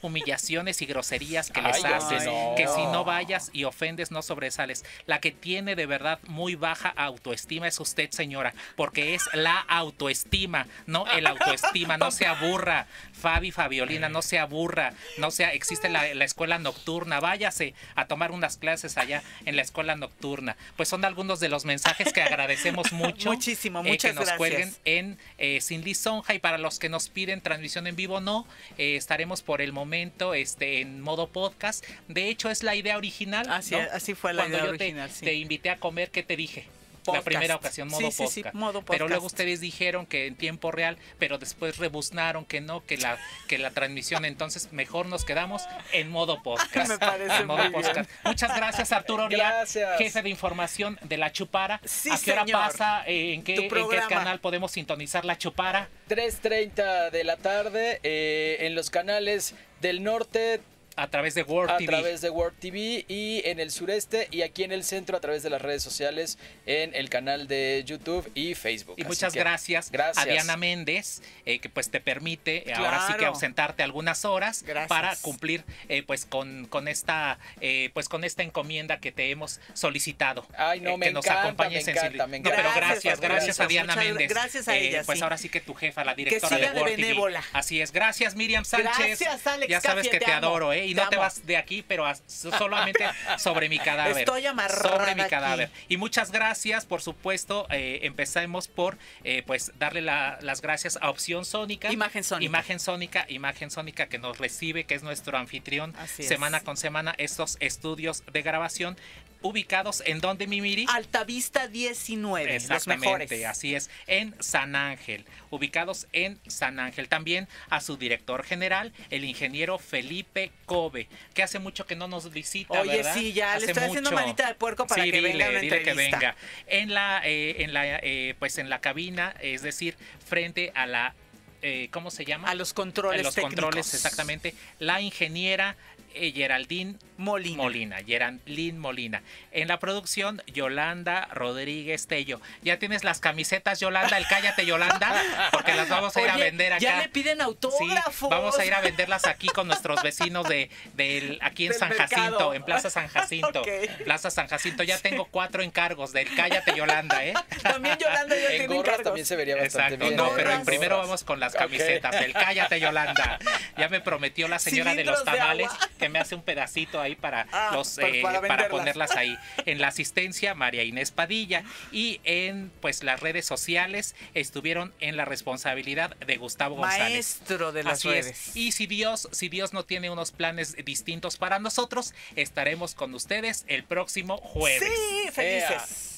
expresiones y groserías que Ay, les no, haces, no. que si no vayas y ofendes no sobresales. La que tiene de verdad muy baja autoestima es usted, señora, porque es la autoestima, no el autoestima. No se aburra, Fabi, Fabiolina, no se aburra, no sea, existe la, la escuela nocturna, váyase a tomar unas clases allá en la escuela nocturna. Pues son algunos de los mensajes que agradecemos mucho. Muchísimo, eh, muchas que nos gracias. cuelguen en eh, Sin Lisonja, y para los que nos piden transmisión en vivo, no, eh, estaremos por el momento este, en modo podcast. De hecho, es la idea original. Así, ¿no? así fue la Cuando idea yo te- original, sí. te invité a comer, ¿qué te dije? Podcast. La primera ocasión, modo Sí, sí, sí, podcast. modo Pero podcast. luego ustedes dijeron que en tiempo real, pero después rebuznaron que no, que la, que la transmisión. Entonces, mejor nos quedamos en modo podcast. Me parece En modo muy bien. podcast. Muchas gracias, Arturo Oria, Gracias. jefe de información de La Chupara. Sí, ¿A qué hora señor. pasa? Eh, ¿En qué, Tu en qué programa. canal podemos sintonizar La Chupara? tres treinta de la tarde eh, en los canales del norte A través de World a T V. través de World T V y en el sureste y aquí en el centro a través de las redes sociales en el canal de YouTube y Facebook. Y Así muchas que, gracias, gracias a Diana Méndez, eh, que pues te permite eh, ahora sí que Claro. ausentarte algunas horas Gracias. para cumplir eh, pues con, con esta eh, pues con esta encomienda que te hemos solicitado. Ay, no, eh, me que nos encanta, acompañes me en encanta, Silvi- me No, encanta. pero Gracias, gracias, Arturo, gracias a Diana muchas Méndez. gracias a Eh, ella, Pues sí. ahora sí que tu jefa, la directora siga de de World T V. benévola. Así es, gracias Miriam Sánchez. Gracias, Alex Ya sabes Cafia, que te te, amo. adoro, ¿eh? Y Te no te amo. vas de aquí, pero as- solamente sobre mi cadáver. Estoy amarrada Sobre mi aquí. cadáver. Y muchas gracias, por supuesto. Eh, empezamos por eh, pues darle la- las gracias a Opción Sónica. Imagen Sónica. Imagen Sónica, Imagen Sónica que nos recibe, que es nuestro anfitrión Así es. semana con semana, estos estudios de grabación ubicados en donde, mi Miri. Altavista diecinueve, los Exactamente, mejores. así es, en San Ángel, ubicados en San Ángel. También a su director general, el ingeniero Felipe Cove, que hace mucho que no nos visita, Oye, ¿verdad? sí, ya, le Hace estoy haciendo mucho. manita de puerco para Sí, que venga a una dile que entrevista. venga. En la, eh, en la, eh, pues en la cabina, es decir, frente a la, eh, ¿cómo se llama? A los controles A los técnicos. controles, exactamente. La ingeniera eh, Geraldine Molina. Molina, Geraldine Molina. En la producción, Yolanda Rodríguez Tello. Ya tienes las camisetas, Yolanda, el cállate, Yolanda, porque las vamos a ir a Oye, vender acá. ya le piden Sí, autógrafos. vamos a ir a venderlas aquí con nuestros vecinos de, del aquí en Del San mercado. Jacinto, en Plaza San Jacinto. Ok. Plaza San Jacinto. Ya tengo cuatro encargos del cállate, Yolanda, ¿eh? También Yolanda ya En tiene gorras encargos. también se vería bastante Exacto, bien. no, ¿eh? pero en Gorras. primero vamos con las Ok. camisetas. El cállate, Yolanda. Ya me prometió la señora de los Cilindros de tamales agua. que me hace un pedacito ahí para Ah, los para- eh, para para, venderlas. ponerlas ahí. En la asistencia, María Inés Padilla, y en pues las redes sociales estuvieron en la responsabilidad de Gustavo González. Maestro de las Así redes. es. Y si Dios, si Dios no tiene unos planes distintos para nosotros, estaremos con ustedes el próximo jueves. Sí, felices.